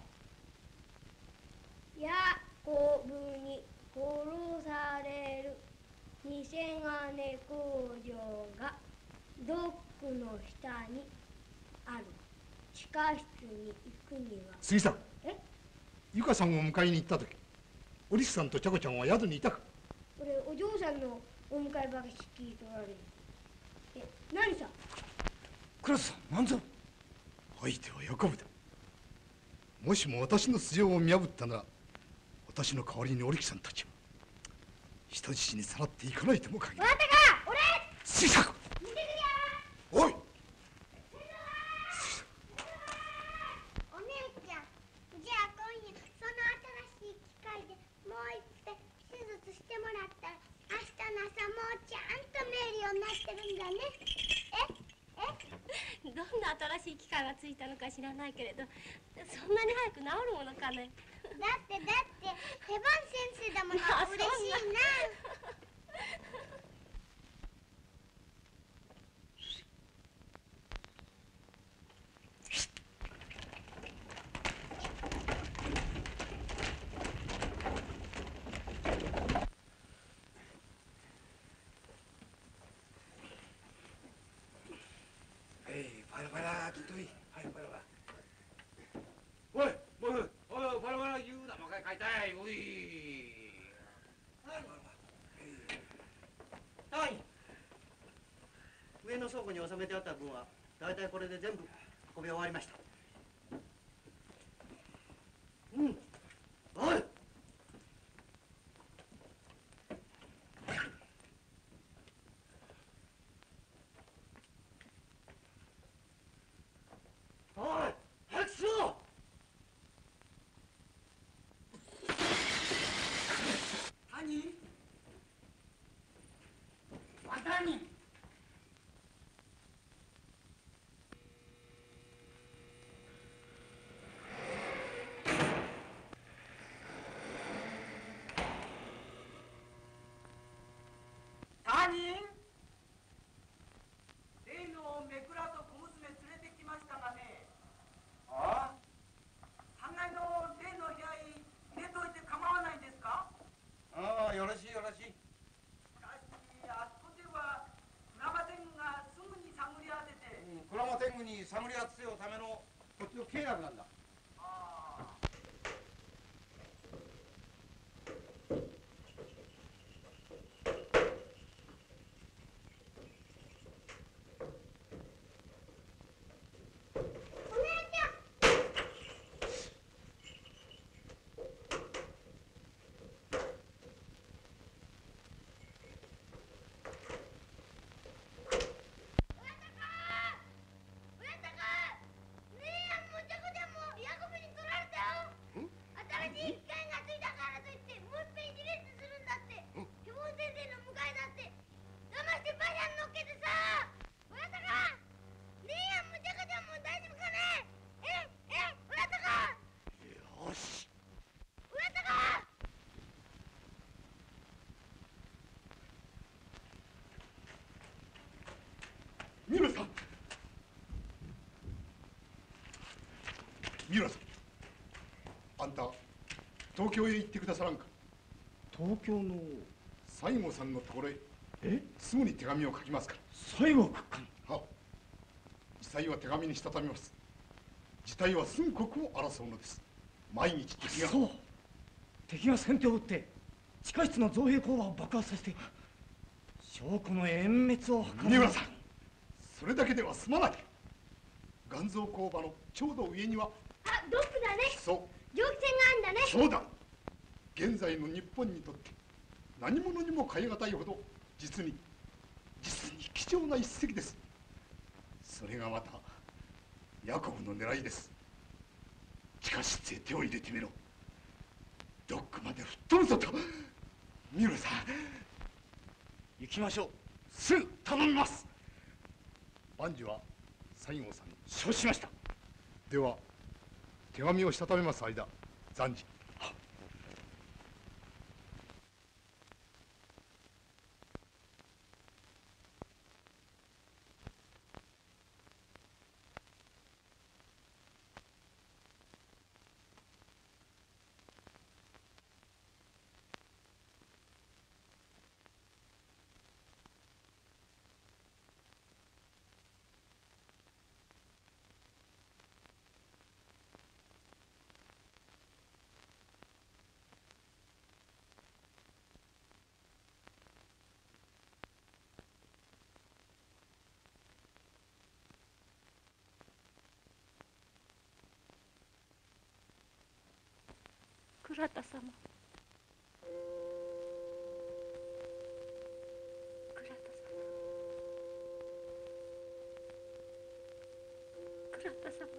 ヤコブに殺される偽金工場がドックの下にある。地下室に行くには。 杉さん。 え？ ゆかさんを迎えに行った時、おりくさんとちゃこちゃんは宿にいたか？ 俺お嬢さんのお迎え話聞いとられる。え、何さ？ クラスさん、なんぞ。相手はヤコブだ。もしも私の素性を見破ったなら、私の代わりにお力さんたちを人質にさらっていかないとも限る。 わかったか？俺！ 杉さん。 見てくりゃ。 おい。 お姉ちゃん、じゃあ今夜その新しい機械でもう一遍手術してもらったら明日の朝もうちゃんと見えるようになってるんだね。ええどんな新しい機械がついたのか知らないけれど、そんなに早く治るものかね。 だってだって手番先生だもの。 まあ嬉しいな。 パラパラきっといい。はい、パラパラ。 おい、もう、おい、パラパラ言うな、もう一回買いたい。おい。 はい。上の倉庫に収めてあった分はだいたいこれで全部運び終わりました。うん。おい。おい、早くしろ。 何？何？ 他人？例のめくらと小娘連れてきましたがね。 ああ？ さんがいの例の部屋に入れといて構わないですか？ ああ、よろしいよろしい。 しかし、あそこでは鞍馬天狗がすぐに探り当てて。 うん、鞍馬天狗に探り当てようためのこっちの計画なんだ。 ああ。 三浦さん。三浦さん。あんた東京へ行ってくださらんか。 東京の西郷さんのところへ。 え？ すぐに手紙を書きますから。 西郷閣下。 は。実際は手紙にしたたみます。事態は寸刻を争うのです。毎日敵が。 そう。敵が先手を打って地下室の造幣工場を爆発させて証拠の隠滅を図る。 三村さん、それだけでは済まない。元蔵工場のちょうど上には、 あ、ドックだね。 そう蒸気船があんだね。 そうだ。現在の日本にとって何者にも代え難いほど実に実に貴重な一隻です。それがまたヤコブの狙いです。地下室へ手を入れてみろ。ドックまで吹っ飛ぶぞと。三浦さん、 行きましょう。 すぐ頼みます。万事は西郷さんに承知しました。では手紙をしたためます間、暫時。 倉田様、倉田様、倉田様。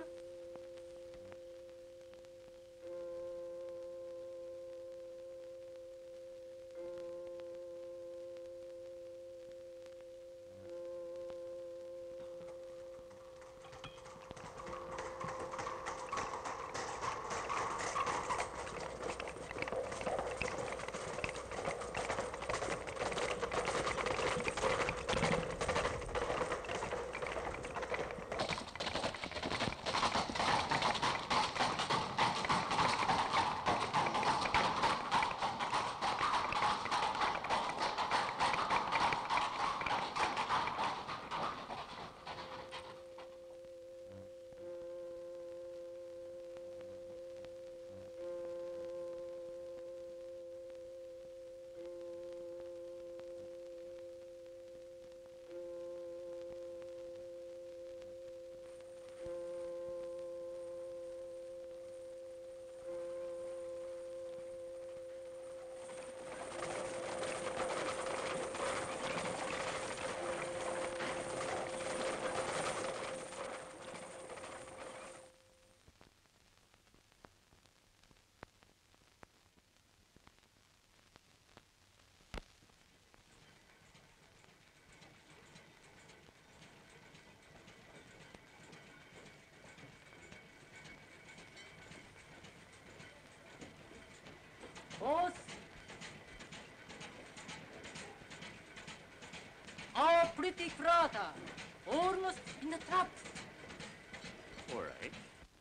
Boss! Our pretty Prata, almost in the trap. All right.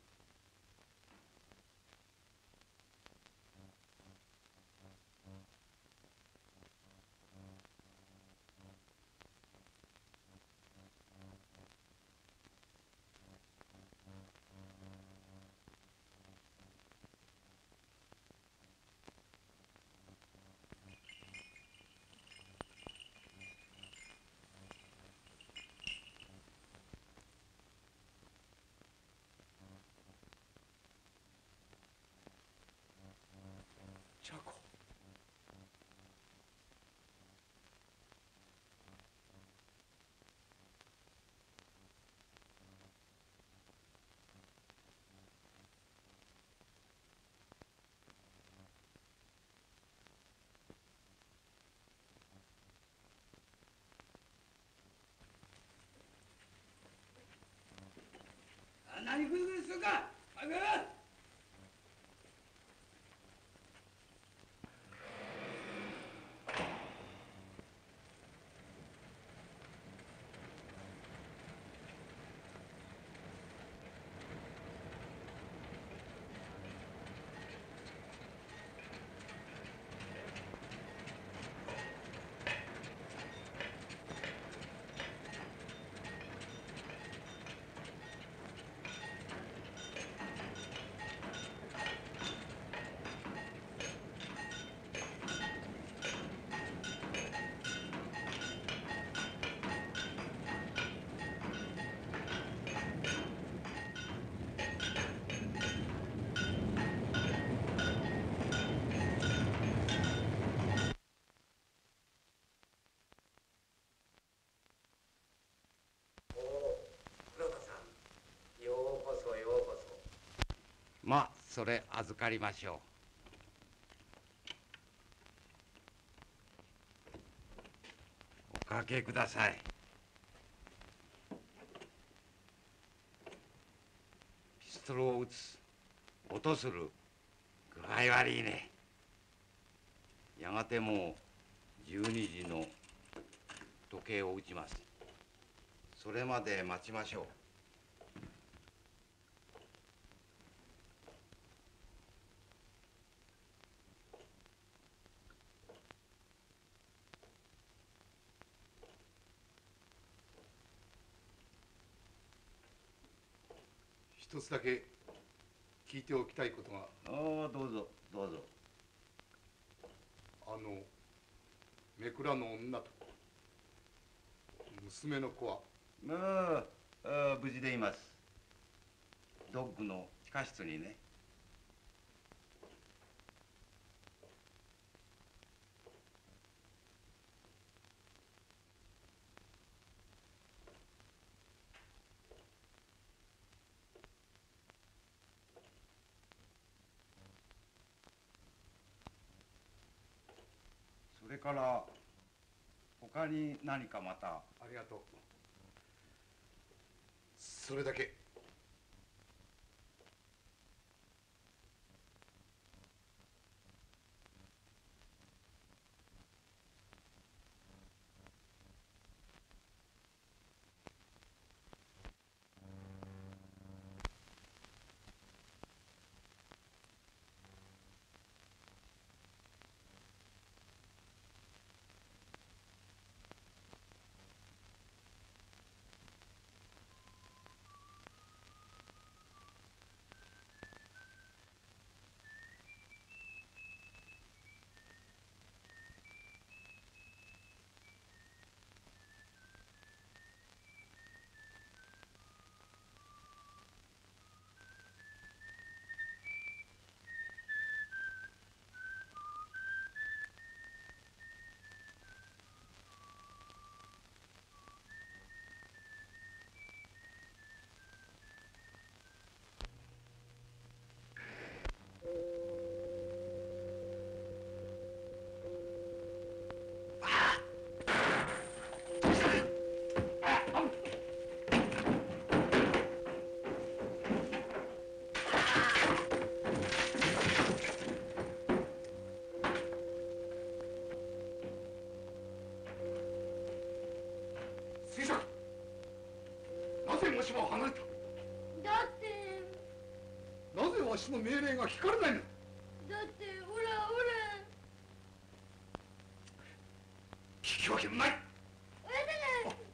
Chaco. Ah, 何グルグルするか。早く。 それ預かりましょう。おかけください。ピストルを撃つ、音する、具合悪いね。やがてもうじゅうにじの時計を打ちます。それまで待ちましょう。 一つだけ聞いておきたいことが。 ああ、どうぞどうぞ。 あのめくらの女と娘の子は。 ああ、無事でいます。ドッグの地下室にね。それから他に何かまた。 ありがとう。それだけ。わしは離れた。 だってなぜわしの命令が聞かれないの。 だってオラオラ聞き分けもない。 おやだな。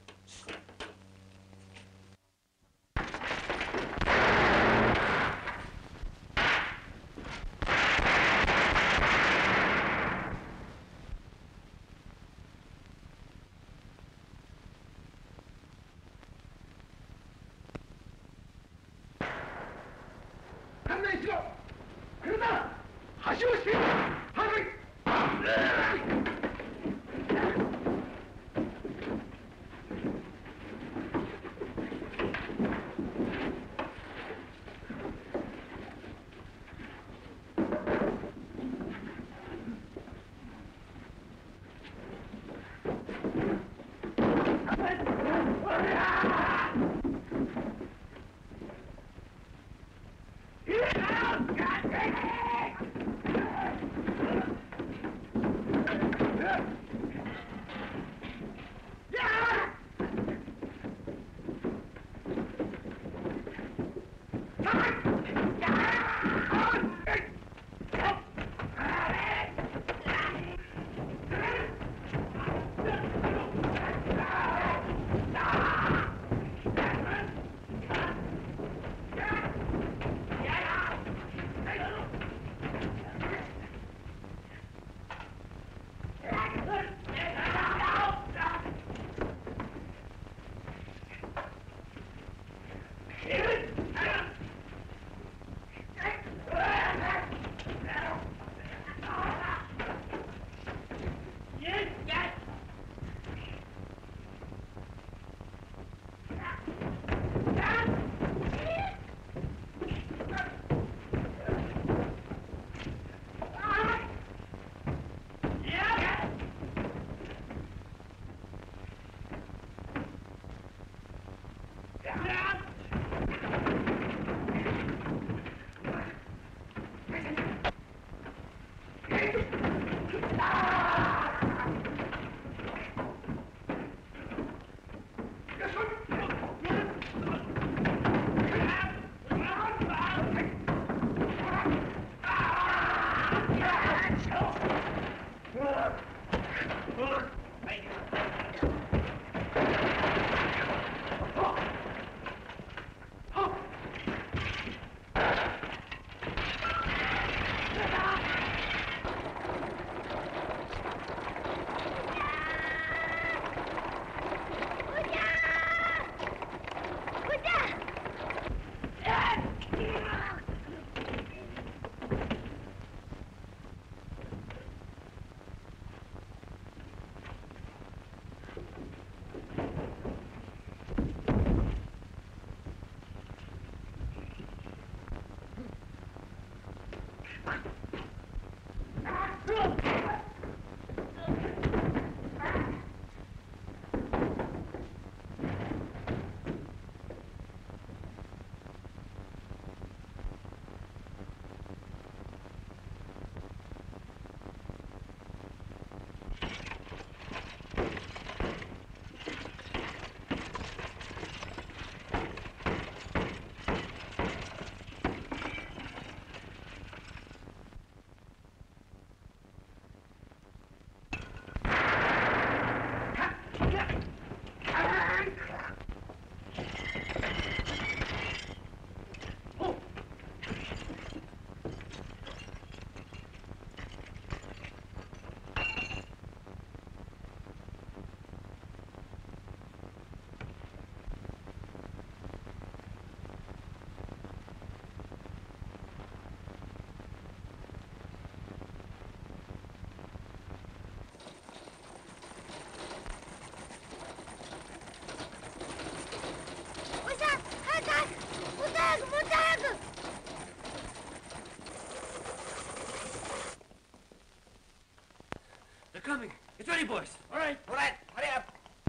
Coming. It's ready, boys. All right, all right, hurry up.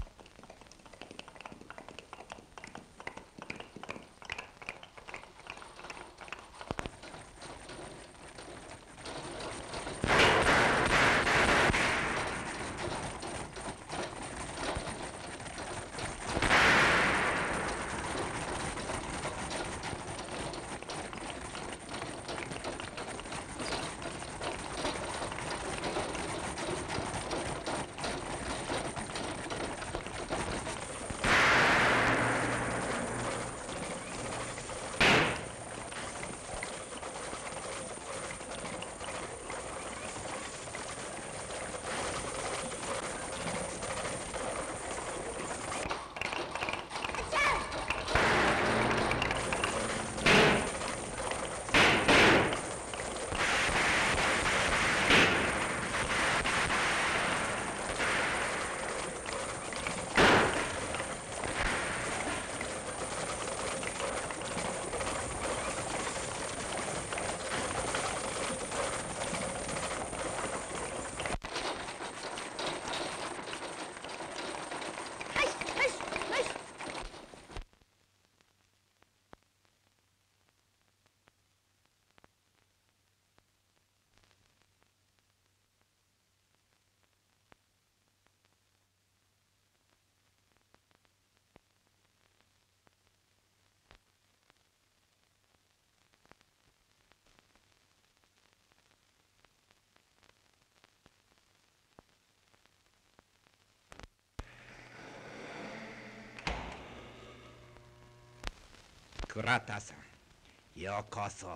倉田さん、ようこそ。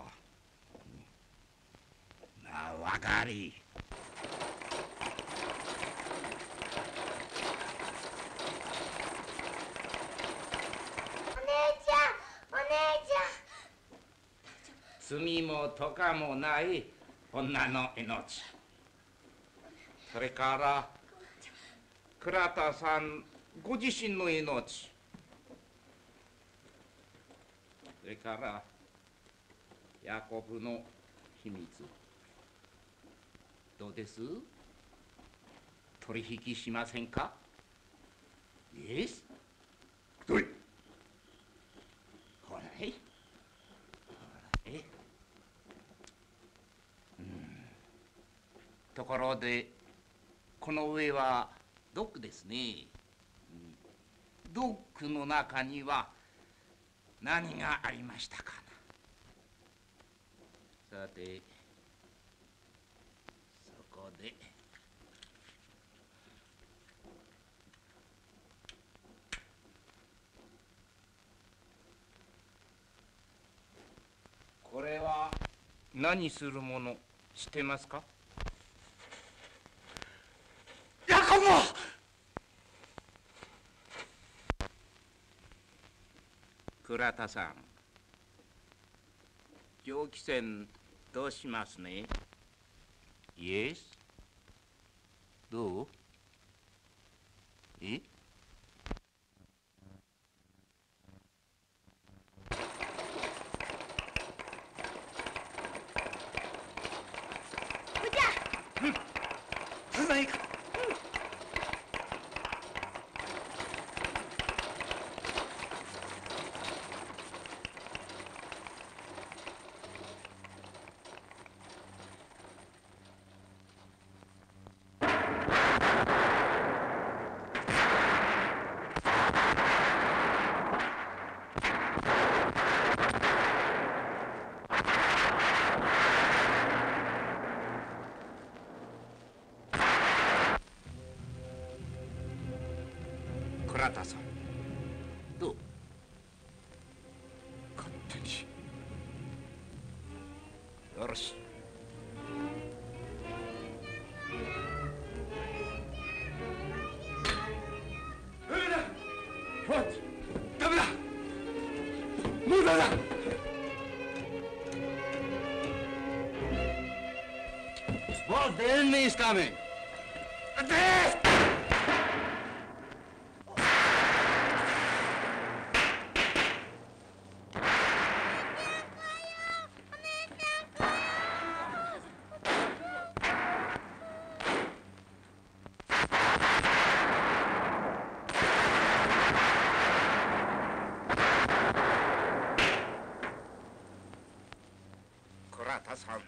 まあ、わかり。 お姉ちゃん、お姉ちゃん。罪もとかもない女の命。それから倉田さんご自身の命。それからヤコブの秘密。どうです？取引しませんか？イエス。 どい。 ほらい。ほらい。うん。ところでこの上はドックですね。ドックの中には何がありましたかな。さて、そこで何するもの知ってますか？ ヤコブ！ 倉田さん、蒸気船どうしますね？イエス？どう？え？ 車へ行く。 倉田さん、どう？ 勝手に。 よろしい。 ダメだ。もうダメだ。 Boss, the enemy is coming. 倉田さん、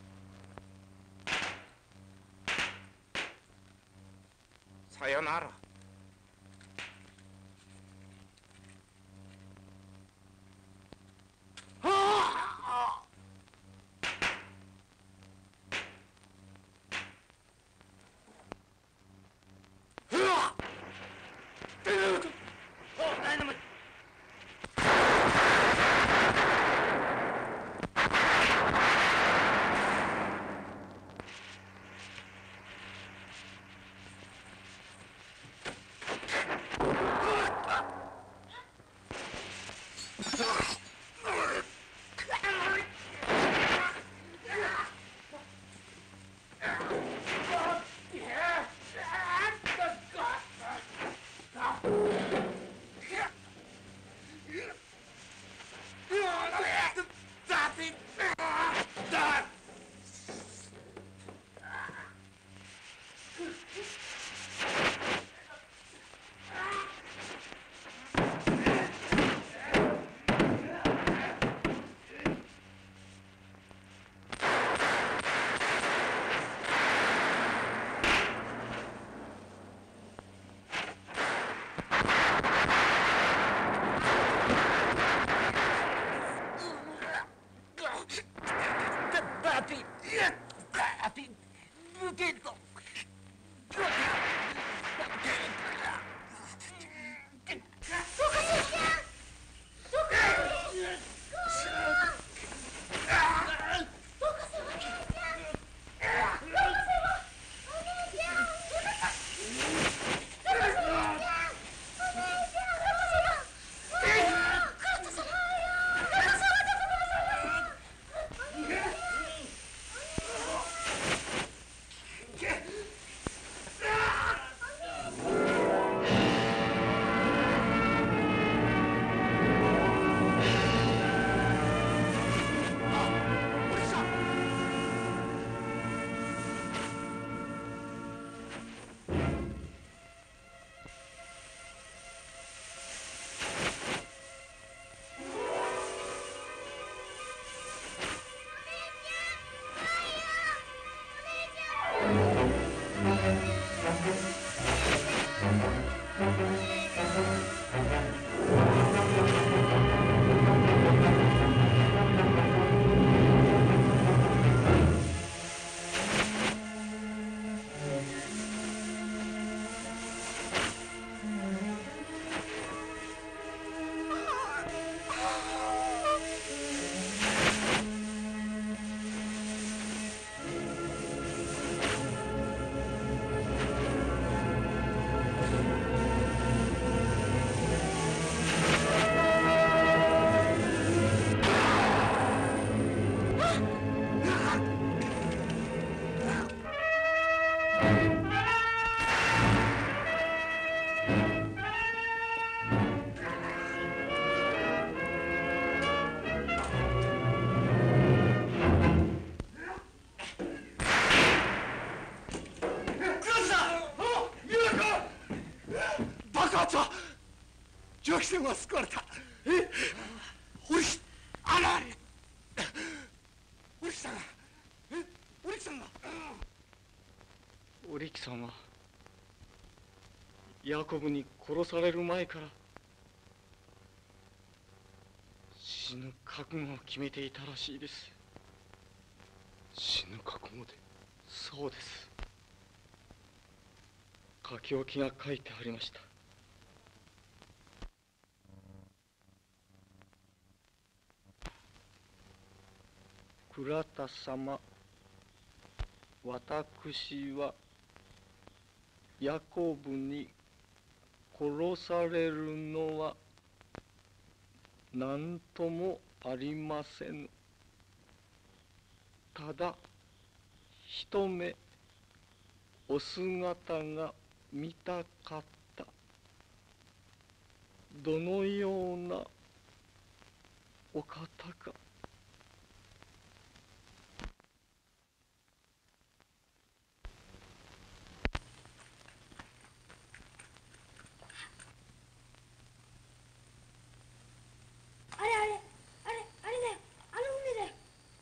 さよなら。 ったあった蒸気船は救われた。え堀木あらあれ堀木さんがえ堀木さんが織木さんはヤコブに殺される前から死ぬ覚悟を決めていたらしいです。 死ぬ覚悟で？ そうです。書き置きが書いてありました。倉田様、私はヤコブに殺されるのは何ともありませぬ。ただ一目お姿が見たかった。どのようなお方か。 あれあれあれあれだよ、あの船だよ。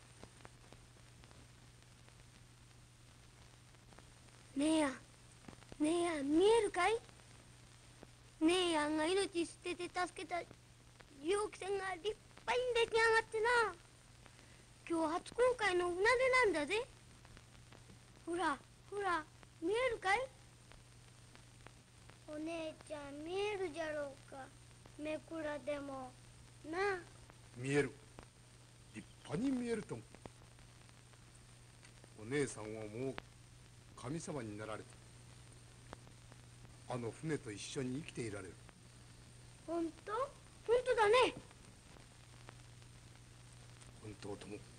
姉やん、姉やん見えるかい？姉やんが命捨てて助けた蒸気船が立派に出来上がってな。今日初公開の船出なんだぜ。ほらほら見えるかい？お姉ちゃん見えるじゃろうか。めくらでもなあ。 見える。立派に見えるとも。お姉さんはもう神様になられた。あの船と一緒に生きていられる。 本当？本当だね。 本当とも。